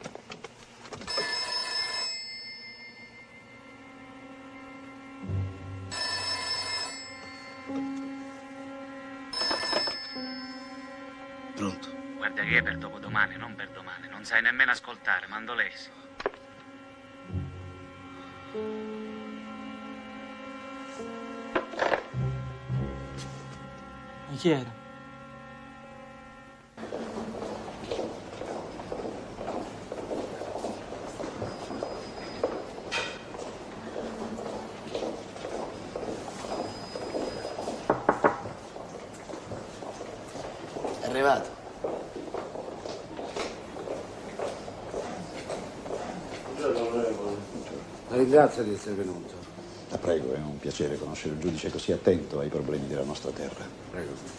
Pronto? Guarda che è per dopodomani, non per domani. Non sai nemmeno ascoltare, Mandolesi. Ma chi era? È arrivato. La ringrazio di essere venuto. La prego, è un piacere conoscere un giudice così attento ai problemi della nostra terra. Prego.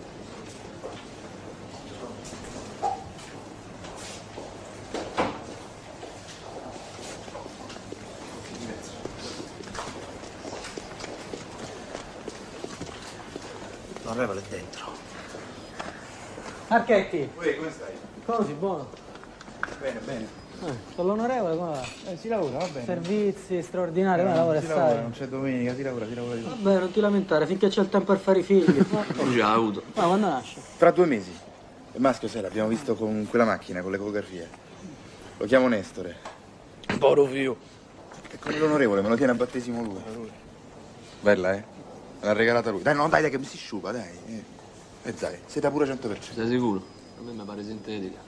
L'onorevole è dentro. Marchetti! Uè, come stai? Così, buono. Bene, bene. Con l'onorevole come va? Si lavora, va bene. Servizi straordinari, come lavora si stai? lavora, non c'è domenica, si lavora di tutto. Vabbè, non ti lamentare, finché c'è il tempo per fare i figli. Non già avuto. Ma quando nasce? Tra 2 mesi. Il maschio sera l'abbiamo visto con quella macchina, con l'ecografia. Lo chiamo Nestore. Povero figlio. E con l'onorevole me lo tiene a battesimo lui. Bella, eh? Me l'ha regalata lui. Dai, no, dai, che mi si asciuga, dai. E dai, siete pure 100%. Sei sicuro? A me mi pare sintetica.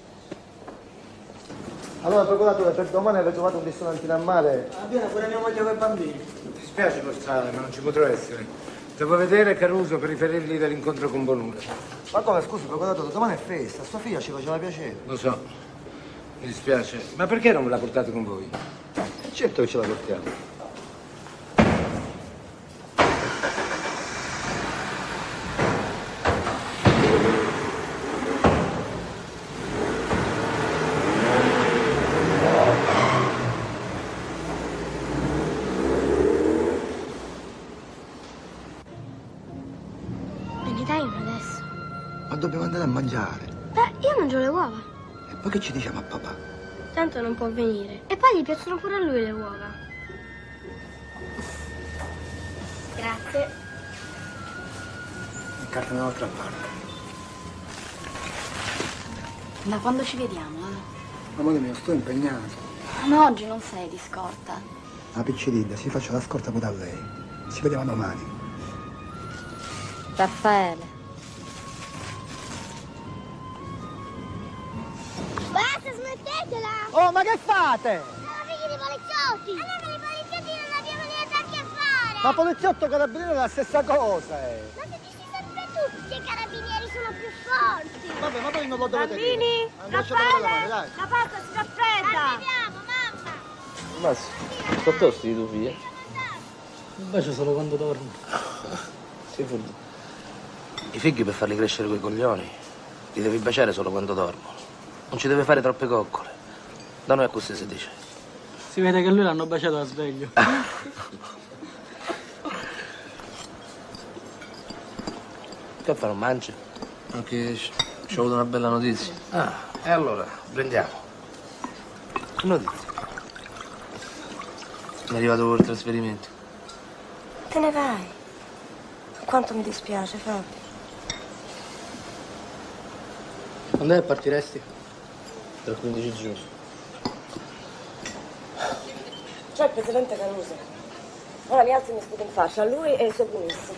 Allora, procuratore, per domani avete trovato un dissonante al mare? Viene pure mia moglie con i bambini. Mi dispiace mostrare, ma non ci potrò essere. Devo vedere Caruso per riferirgli dell'incontro con Bonura. Ma come, scusi, procuratore, domani è festa, sua figlia ci faceva piacere. Lo so, mi dispiace. Ma perché non me la portate con voi? Certo che ce la portiamo. Ma dobbiamo andare a mangiare. Beh, io mangio le uova. E poi che ci diciamo a papà? Tanto non può venire. E poi gli piacciono pure a lui le uova. Grazie. Carta da un'altra parte. Da quando ci vediamo, eh? Amore mio, sto impegnato. Ma oggi non sei di scorta. La piccidina, si faccia la scorta pure a lei. Ci vediamo domani. Raffaele. Basta, smettetela! Oh, ma che fate? Siamo figli di poliziotti! Allora con i poliziotti non abbiamo niente a che fare! Ma poliziotto carabinieri è la stessa cosa, eh! Ma se dici sempre tu che i carabinieri sono più forti! Vabbè, ma voi non lo dovete dire. Bambini, Raffaele, la pasta si raffredda! Vediamo, mamma! Massimo, sto tosti di tuo figlio? Un bacio solo quando dormi. Sei furbo. I figli per farli crescere quei coglioni li devi baciare solo quando dormono. Non ci deve fare troppe coccole. Da noi è così si dice. Si vede che lui l'hanno baciato a sveglio. Che fa, non mangi? Anche ci ho avuto una bella notizia. Ah, e allora, prendiamo. Che notizia? Mi è arrivato il trasferimento. Te ne vai. Quanto mi dispiace, Fabio. Quando è che partiresti? Tra 15 giorni. C'è il presidente Caruso. Ora mi alzo e mi sputo in faccia a lui e ai suoi commessi.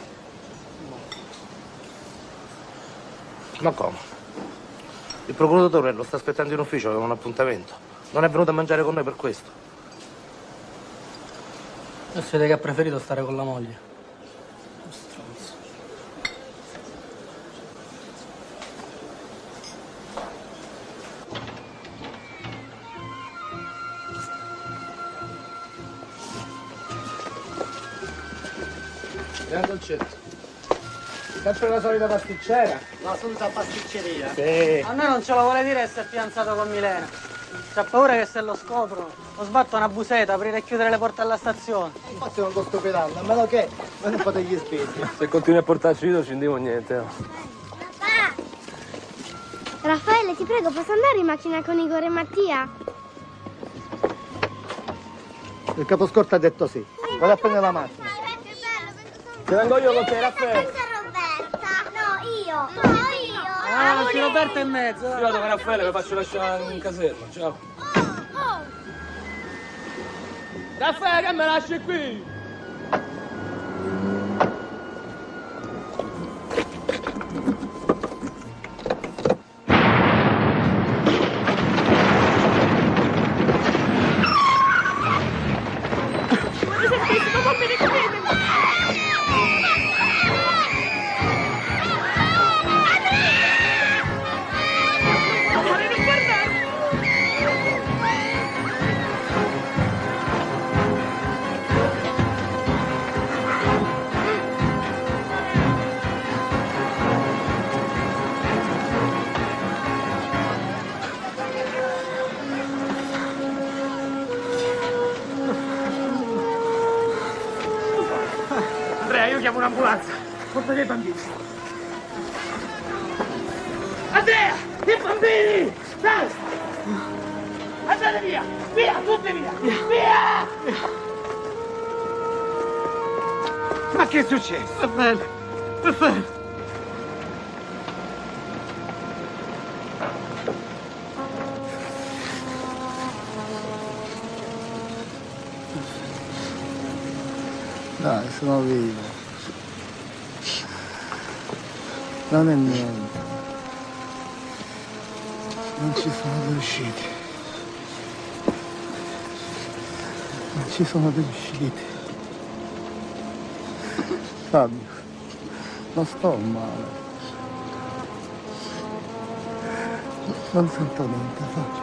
Ma come? Il procuratore lo sta aspettando in ufficio, aveva un appuntamento. Non è venuto a mangiare con noi per questo. E si vede che ha preferito stare con la moglie. Stronzo. Gran dolcetto. Sempre la solita pasticcera? La solita pasticceria? Sì. A noi non ce lo vuole dire che si è fidanzato con Milena. C'ha paura che se lo scoprono lo sbatto una buseta, aprire e chiudere le porte alla stazione. Infatti non lo sto pedando, a meno che voi non fate gli spesi. Se continui a portarci io non ci andiamo niente. Papà! Raffaele, ti prego, posso andare in macchina con Igor e Mattia? Il caposcorta ha detto sì. Vado a prendere la macchina. Ci vengo io con te, Raffaele. No, io. Ah, c'è Roberto in mezzo. Io vado con Raffaele, mi faccio lasciare in caserma. Ciao. Raffaele, che me lasci qui? Io chiamo un'ambulanza. Porta dei bambini. Andrea! I bambini! Dai! Andate via! Via! Tutti via! Via! Ma che è successo? Raffaele! Raffaele! Dai, sono vivo. Non è niente. Non ci sono due uscite. Non ci sono due uscite. Fabio, non sto male. Non sento niente, Fabio.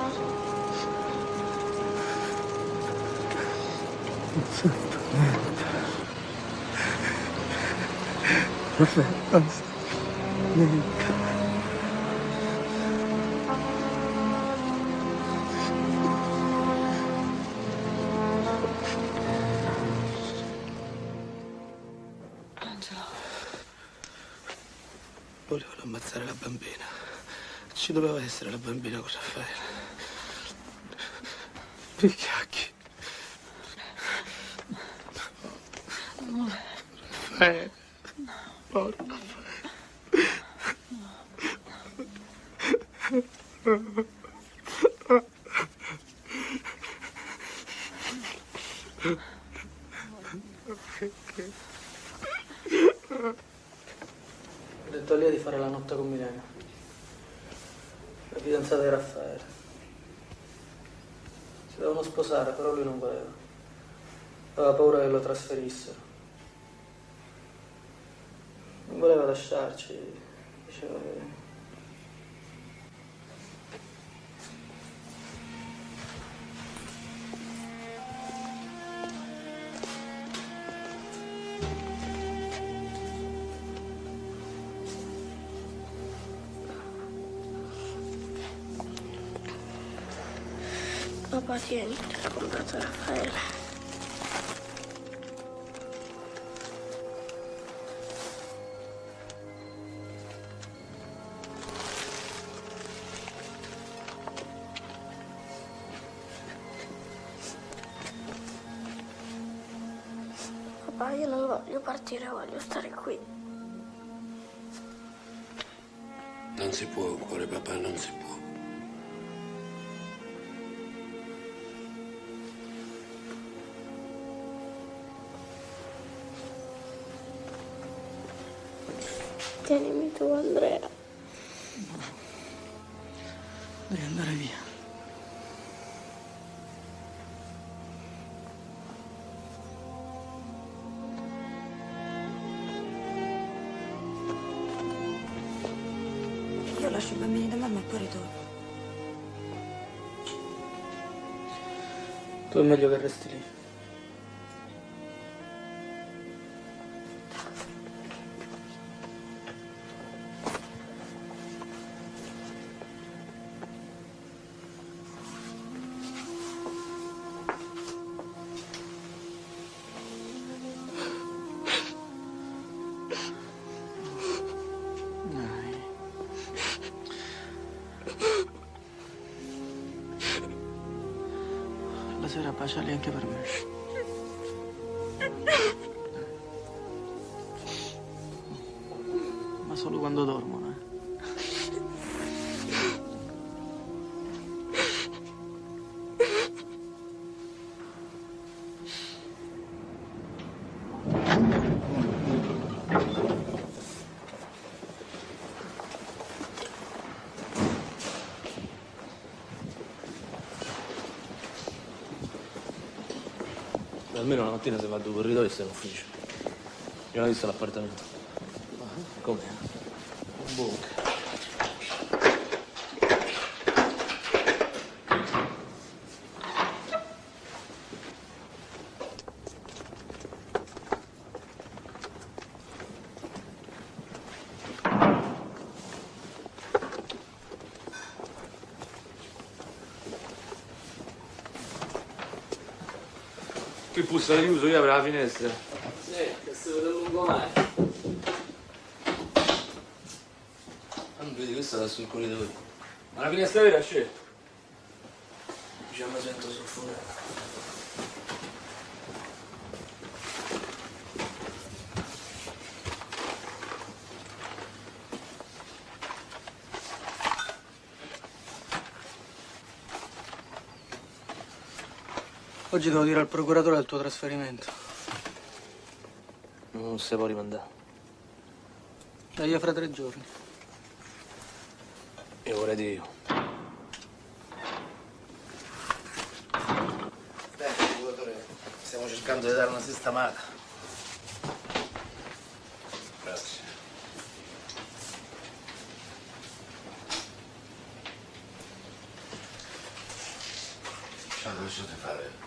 Non sento niente. Raffaele, non sento niente. Volevano ammazzare la bambina. Ci doveva essere la bambina con Raffaele. Picchiacchi. Raffaele. Porco Ho detto a Lia di fare la notte con Milena, la fidanzata di Raffaele. Si dovevano sposare, però lui non voleva. Aveva paura che lo trasferissero. Non voleva lasciarci, diceva che... Papà, tieni, te l'ha comprato Raffaele. Papà, io non voglio partire, voglio stare qui. Non si può, cuore papà, non si può. Tienimi tu, Andrea. Devi andare via. Io lascio i bambini da mamma e poi ritorno. Tu è meglio che resti lì. La sera baciali anche per me. Ma solo quando dormono, eh. Almeno la mattina si va a due corridoi e sei in ufficio. Io non ho visto l'appartamento. Com'è? Un bunker. Qui bussa di chiuso, io apro la finestra. Sì, che si vede a lungomare. Non vedi, questa sta sul corridoio. Ma la finestra vera c'è? Già mi sento soffocare. Oggi devo dire al procuratore del tuo trasferimento. Non si può rimandare. Dai via fra 3 giorni. Io vorrei dire io. Procuratore, stiamo cercando di dare una sistemata. Grazie. Ciao, lasciate fare.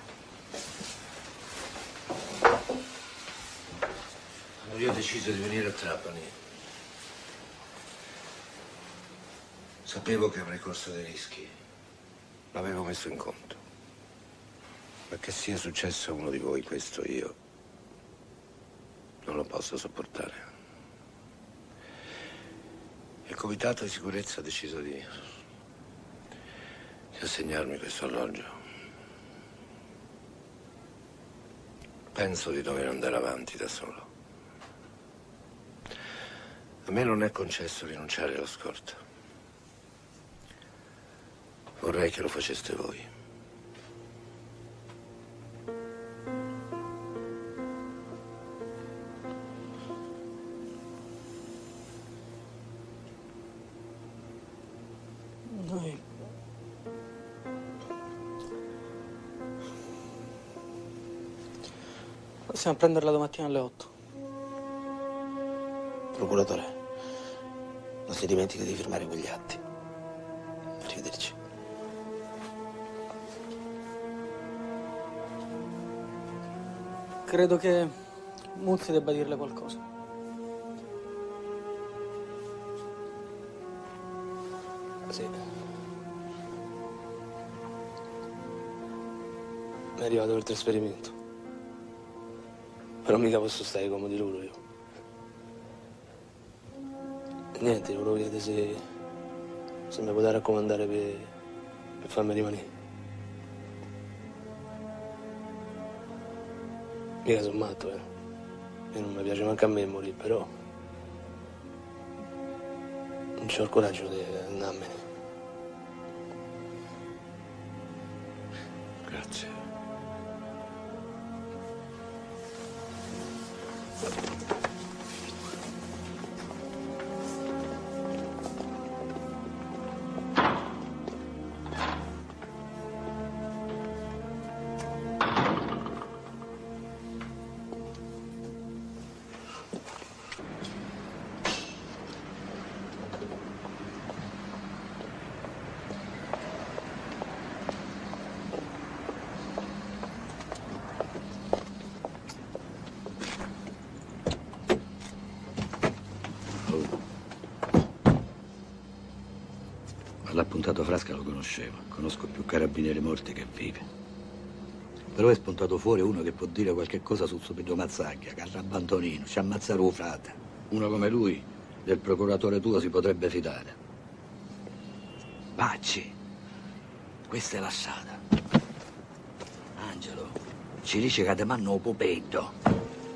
Io ho deciso di venire a Trapani. Sapevo che avrei corso dei rischi. L'avevo messo in conto. Ma che sia successo a uno di voi, questo io non lo posso sopportare. Il comitato di sicurezza ha deciso di assegnarmi questo alloggio. Penso di dover andare avanti da solo. A me non è concesso rinunciare alla scorta. Vorrei che lo faceste voi. Noi... Possiamo prenderla domattina alle 8. Procuratore, non si dimentichi di firmare quegli atti. Arrivederci. Credo che Muzzi debba dirle qualcosa. Sì. Mi è arrivato il trasferimento. Però mica posso stare come di loro io. Niente, volevo chiedere se mi poteva raccomandare per farmi rimanere. Mica sono matto, eh. E non mi piace manco a me morire, però non c'ho il coraggio di andarmene. Grazie. L'appuntato Frasca lo conoscevo. Conosco più carabinieri morti che vivi. Però è spuntato fuori uno che può dire qualche cosa sul Zupido Mazzaglia, Carrabantonino, ci ammazzare un frate. Uno come lui, del procuratore tuo, si potrebbe fidare. Bacci, questa è la strada. Angelo, ci dice che ti manno un pupetto.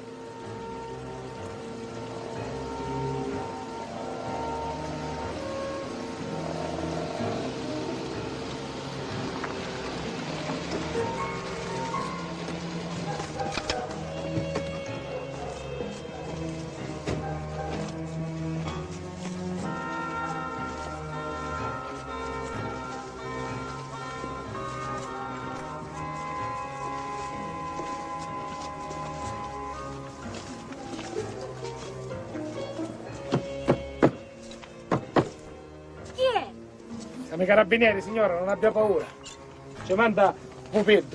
Siamo i carabinieri, signora, non abbia paura. Ci manda Pupeddo.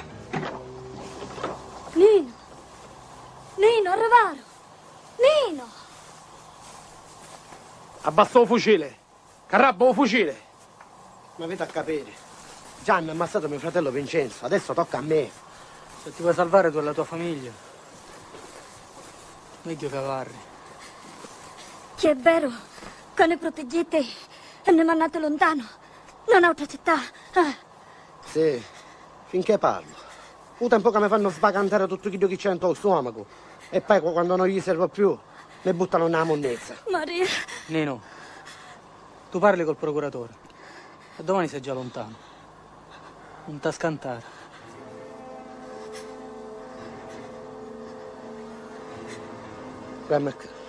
Nino! Nino, Revaro! Nino! Abbasso il fucile. Carrabbo il fucile. Ma avete a capire. Già hanno ammazzato mio fratello Vincenzo, adesso tocca a me. Se ti vuoi salvare tu e la tua famiglia, meglio cavarri. Che è vero che ne proteggete e ne mandate lontano, non a altra città. Sì, finché parlo. Un tempo che mi fanno svagantare tutto quello che c'è in tuo stomaco. E poi quando non gli servo più, mi buttano nella monnezza. Maria. Nino, tu parli col procuratore. E domani sei già lontano. Non t'ha scantare. Guarda qua.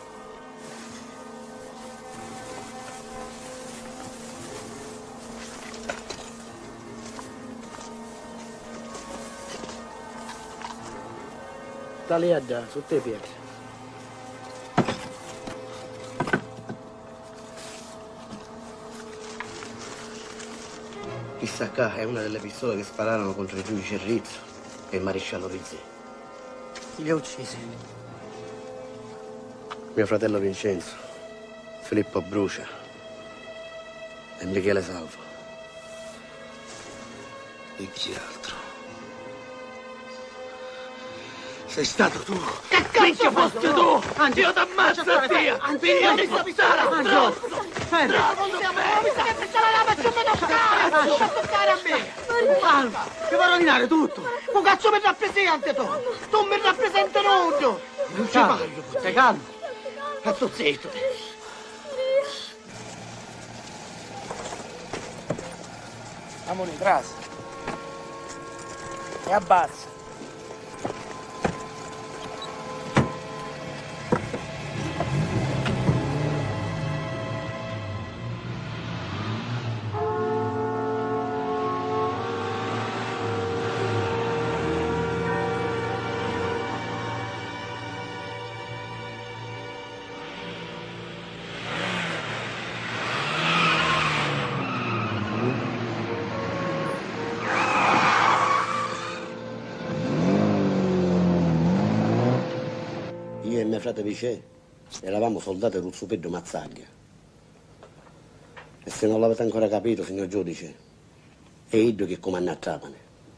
Sta lì a già, su te piedi. Questa qua è una delle pistole che spararono contro il giudice Rizzo e il maresciallo Rizzi. Chi li ha uccisi? Mio fratello Vincenzo, Filippo Brucia e Michele Salvo. E chi altro? Sei stato tu! Che cazzo fosti tu? Io t'ammazzo, via! Io ti spostare addosso! Bravo, mi sa che questa la lava ci mi toccare! Non toccare a me! Alfa, ti vuoi rovinare tutto! Un cazzo mi rappresenta tu! Tu mi rappresenti nudo! Non ci parlo! Stai calmo! Cazzo zitto! Amo nei trasi. E abbassa. Io e mio frate Vicè eravamo soldati del Zupido Mazzaglia. E se non l'avete ancora capito, signor giudice, è Iddo che comanda a Trapani.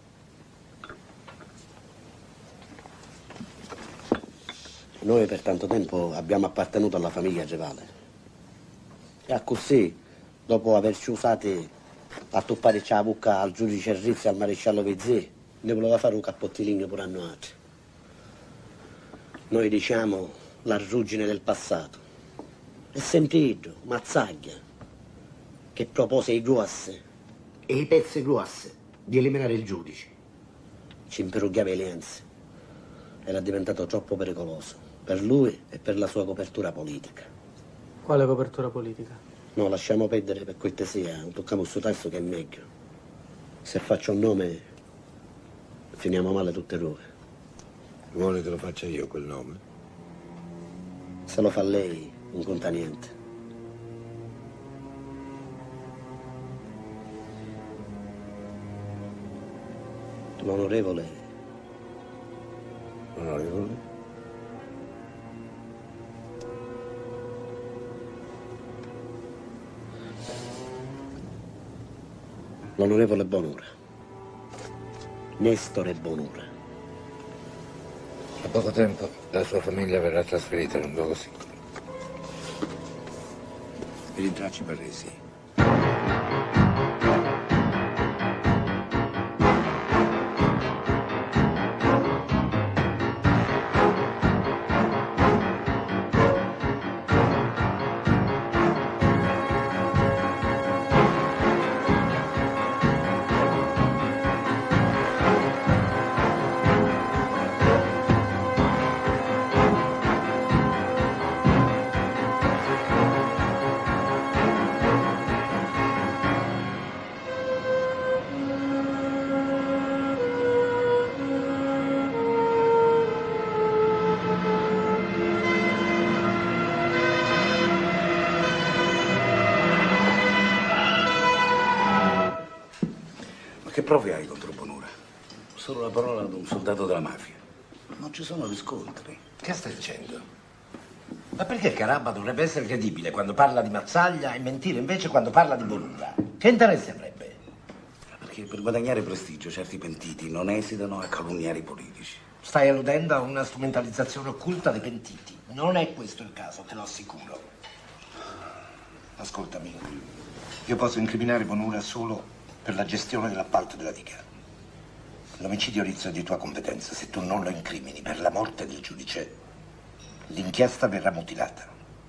Noi per tanto tempo abbiamo appartenuto alla famiglia Gevale. E a così, dopo averci usati a toppare la bucca al giudice Rizzi e al maresciallo Vizzì, ne voleva fare un cappottiligno pure a noi altri. Noi diciamo la ruggine del passato. E sentito, Mazzaglia, che propose i grossi e i pezzi grossi di eliminare il giudice. Ci imperughiava i lenzi. Era diventato troppo pericoloso per lui e per la sua copertura politica. Quale copertura politica? No, lasciamo perdere per cortesia, non tocchiamo su tasto che è meglio. Se faccio un nome, finiamo male tutte e due. Vuole che lo faccia io quel nome? Se lo fa lei, non conta niente. L'onorevole. Onorevole? L'onorevole Bonura. Nestore Bonura. Tra poco tempo la sua famiglia verrà trasferita in un luogo sicuro. I rintracci Barresi. Che prove hai contro Bonura? Solo la parola di un soldato della mafia. Non ci sono riscontri. Che stai dicendo? Ma perché Carabba dovrebbe essere credibile quando parla di Mazzaglia e mentire invece quando parla di Bonura? Che interesse avrebbe? Perché per guadagnare prestigio certi pentiti non esitano a calunniare i politici. Stai alludendo a una strumentalizzazione occulta dei pentiti. Non è questo il caso, te lo assicuro. Ascoltami, io posso incriminare Bonura solo per la gestione dell'appalto della diga. L'omicidio Rizzo è di tua competenza. Se tu non lo incrimini per la morte del giudice, l'inchiesta verrà mutilata.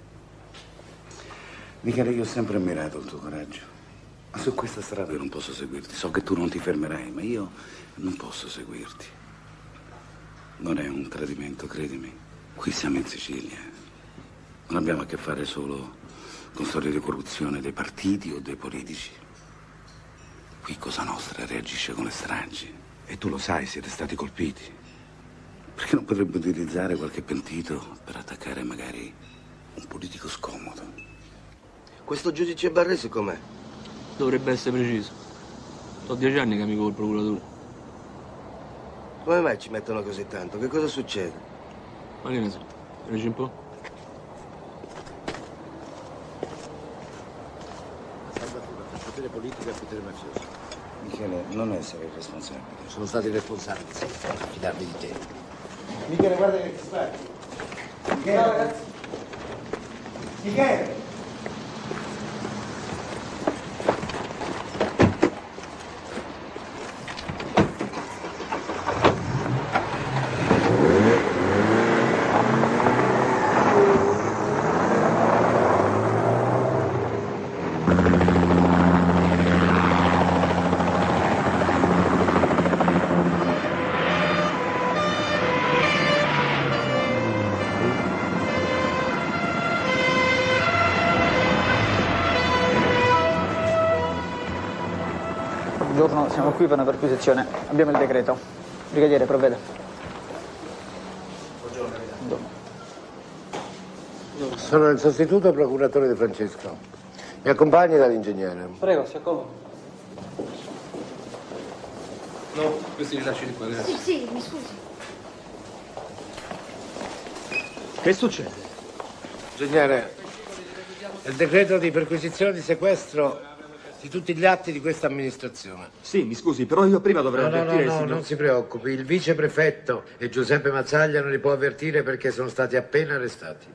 Michele, io ho sempre ammirato il tuo coraggio. Ma su questa strada io non posso seguirti. So che tu non ti fermerai, ma io non posso seguirti. Non è un tradimento, credimi. Qui siamo in Sicilia. Non abbiamo a che fare solo con storie di corruzione dei partiti o dei politici. Qui Cosa Nostra reagisce con le stragi. E tu lo sai, siete stati colpiti. Perché non potrebbe utilizzare qualche pentito per attaccare magari un politico scomodo? Questo giudice Barresi com'è? Dovrebbe essere preciso. Sono 10 anni che amico col procuratore. Come mai ci mettono così tanto? Che cosa succede? Ma che ne so? Leggi un po'? Salvatura, per potere politico e potere mafioso. Michele, non essere irresponsabile. Sono stati responsabili, sì, a fidarmi di te. Michele, guarda che ti spari. Michele, ciao ragazzi. Michele! Buongiorno, siamo qui per una perquisizione. Abbiamo il decreto. Brigadiere, provveda. Buongiorno. Sono il sostituto procuratore De Francesco. Mi accompagni dall'ingegnere. Prego, si accomodi. No, questi li lasci di qua, grazie. Sì, mi scusi. Che succede? Ingegnere, il decreto di perquisizione di sequestro di tutti gli atti di questa amministrazione. Sì, mi scusi, però io prima dovrei avvertire il signor... non si preoccupi. Il viceprefetto e Giuseppe Mazzaglia non li può avvertire perché sono stati appena arrestati.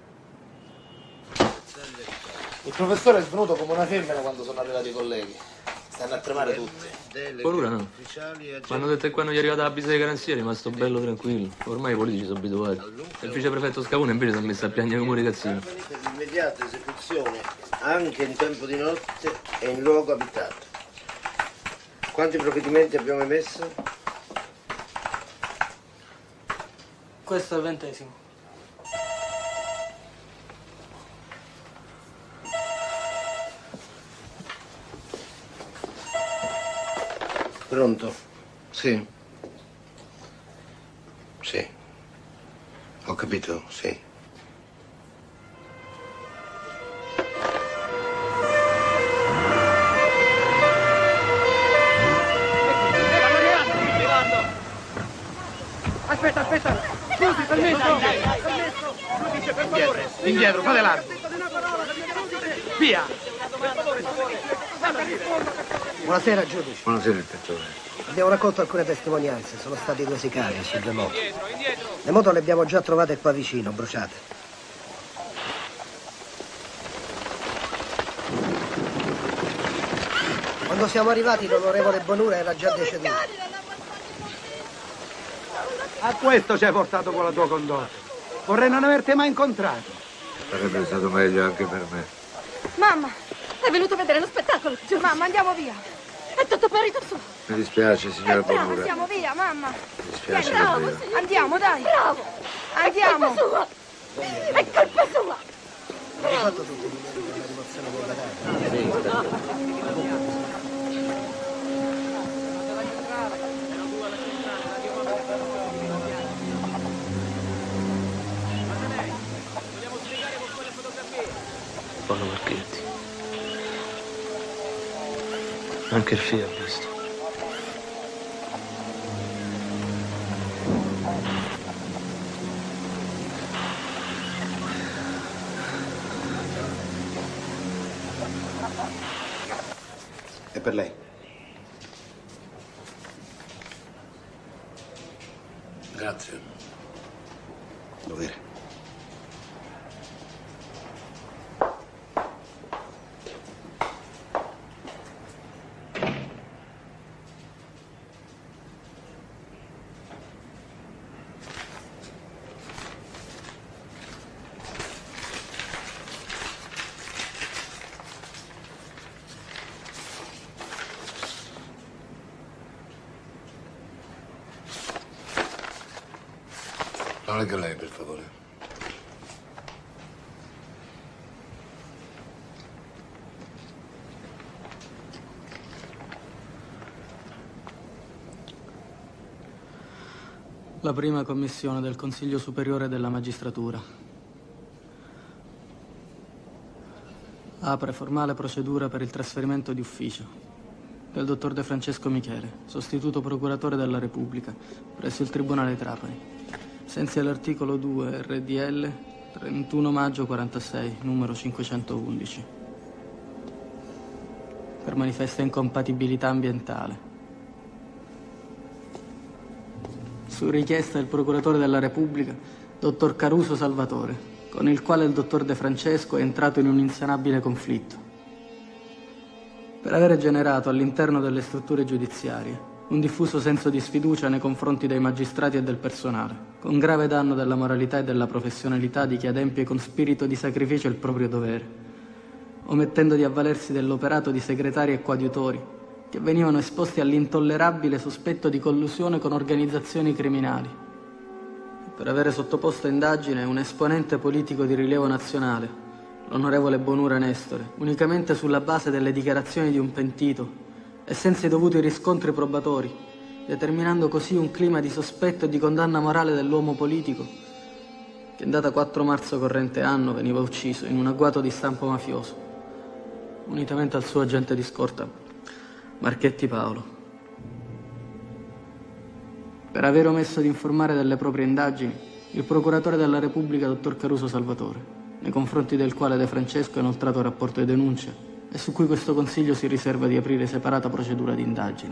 Il professore è svenuto come una femmina quando sono arrivati i colleghi. Stanno a tremare tutti. Paura no. Mi hanno detto che quando gli è arrivata la bisogna di garanzia è rimasto bello tranquillo. Ormai i politici sono abituati. E il viceprefetto Scavone invece si è messo a piangere come un ragazzino. Per l'immediata esecuzione, anche in tempo di notte e in luogo abitato. Quanti provvedimenti abbiamo emesso? Questo è il 20°. Pronto? Sì. Sì. Ho capito, sì. Aspetta, scusi, permesso. Giudice, per favore. Indietro, fate largo. Via. Buonasera, giudice. Buonasera, ispettore. Abbiamo raccolto alcune testimonianze. Sono stati 2 sicari su 2 moto. Le moto le abbiamo già trovate qua vicino, bruciate. Quando siamo arrivati l'onorevole Bonura era già deceduto. A questo ci hai portato con la tua condotta. Vorrei non averti mai incontrato. Sarebbe stato meglio anche per me. Mamma, è venuto a vedere lo spettacolo. Mamma, andiamo via. È tutto perito su. Mi dispiace, signora Bravo, Bonura. andiamo via, mamma. Mi dispiace Bravo, davvero. signor. Andiamo, dai. Bravo. Andiamo. È colpa sua. È colpa sua. Abbiamo fatto tutti i numeri per la rimozione della data. Buono Marchetti. Anche il figlio ha visto. È per lei. Grazie. Dovere. Non legga lei, per favore. La prima commissione del Consiglio Superiore della Magistratura apre formale procedura per il trasferimento di ufficio del dottor De Francesco Michele, sostituto procuratore della Repubblica, presso il Tribunale di Trapani, sensi all'articolo 2 RDL 31 maggio 46, numero 511, per manifesta incompatibilità ambientale. Su richiesta del procuratore della Repubblica, dottor Caruso Salvatore, con il quale il dottor De Francesco è entrato in un insanabile conflitto, per avere generato all'interno delle strutture giudiziarie un diffuso senso di sfiducia nei confronti dei magistrati e del personale, con grave danno della moralità e della professionalità di chi adempie con spirito di sacrificio il proprio dovere, omettendo di avvalersi dell'operato di segretari e coadiutori che venivano esposti all'intollerabile sospetto di collusione con organizzazioni criminali, per avere sottoposto a indagine un esponente politico di rilievo nazionale, l'onorevole Bonura Nestore, unicamente sulla base delle dichiarazioni di un pentito e senza i dovuti riscontri probatori, determinando così un clima di sospetto e di condanna morale dell'uomo politico che in data 4 marzo corrente anno veniva ucciso in un agguato di stampo mafioso, unitamente al suo agente di scorta Marchetti Paolo, per aver omesso di informare delle proprie indagini il procuratore della Repubblica dottor Caruso Salvatore, nei confronti del quale De Francesco ha inoltrato rapporto di denuncia e su cui questo Consiglio si riserva di aprire separata procedura di indagine,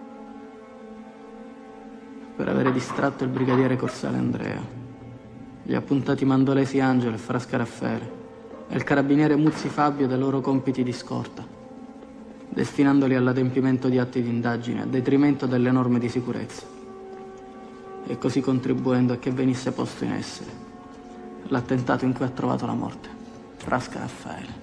per avere distratto il brigadiere Corsale Andrea, gli appuntati Mandolesi Angelo e Frasca Raffaele e il carabiniere Muzzi Fabio dei loro compiti di scorta, destinandoli all'adempimento di atti di indagine a detrimento delle norme di sicurezza e così contribuendo a che venisse posto in essere l'attentato in cui ha trovato la morte Frasca Raffaele.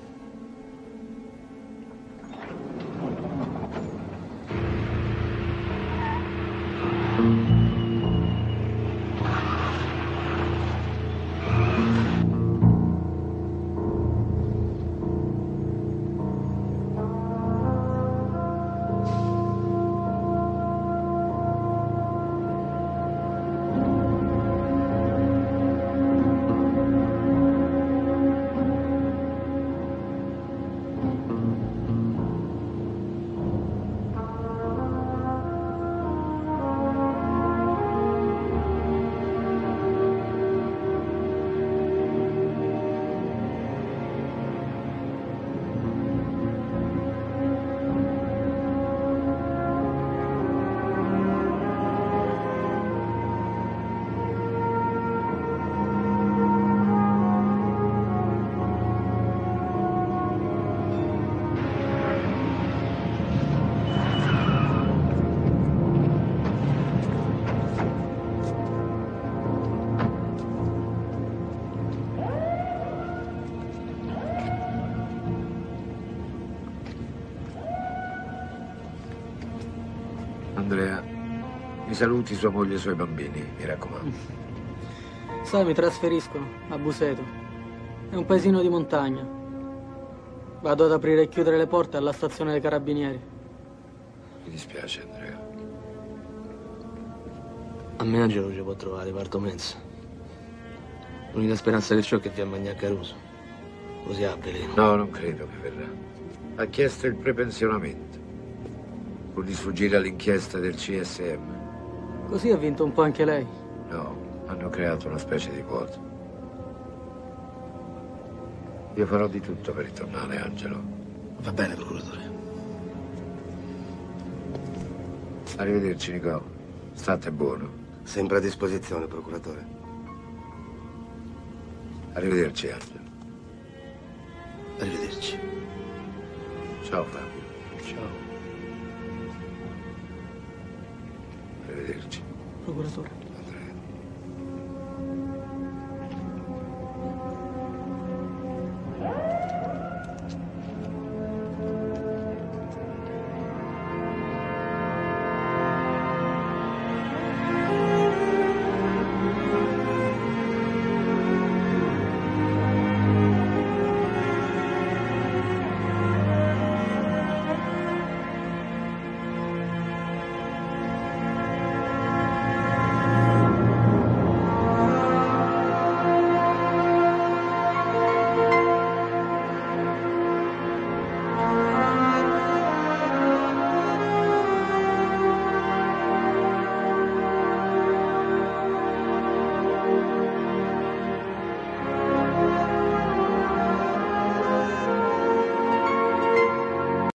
Andrea. Mi saluti sua moglie e i suoi bambini, mi raccomando. Sai, mi trasferiscono a Buseto. È un paesino di montagna. Vado ad aprire e chiudere le porte alla stazione dei carabinieri. Mi dispiace, Andrea. A me Angelo non ci può trovare, parto mensa. L'unica speranza che c'ho è che vi ammagna a Caruso. Così apre lì. No, non credo che verrà. Ha chiesto il prepensionamento, pur di sfuggire all'inchiesta del CSM. Così ha vinto un po' anche lei. No, hanno creato una specie di quota. Io farò di tutto per ritornare, Angelo. Va bene, procuratore. Arrivederci, Nico. State buono. Sempre a disposizione, procuratore. Arrivederci, Angelo. Arrivederci. Ciao, Fabio. Ciao. Arrivederci. Procuratore.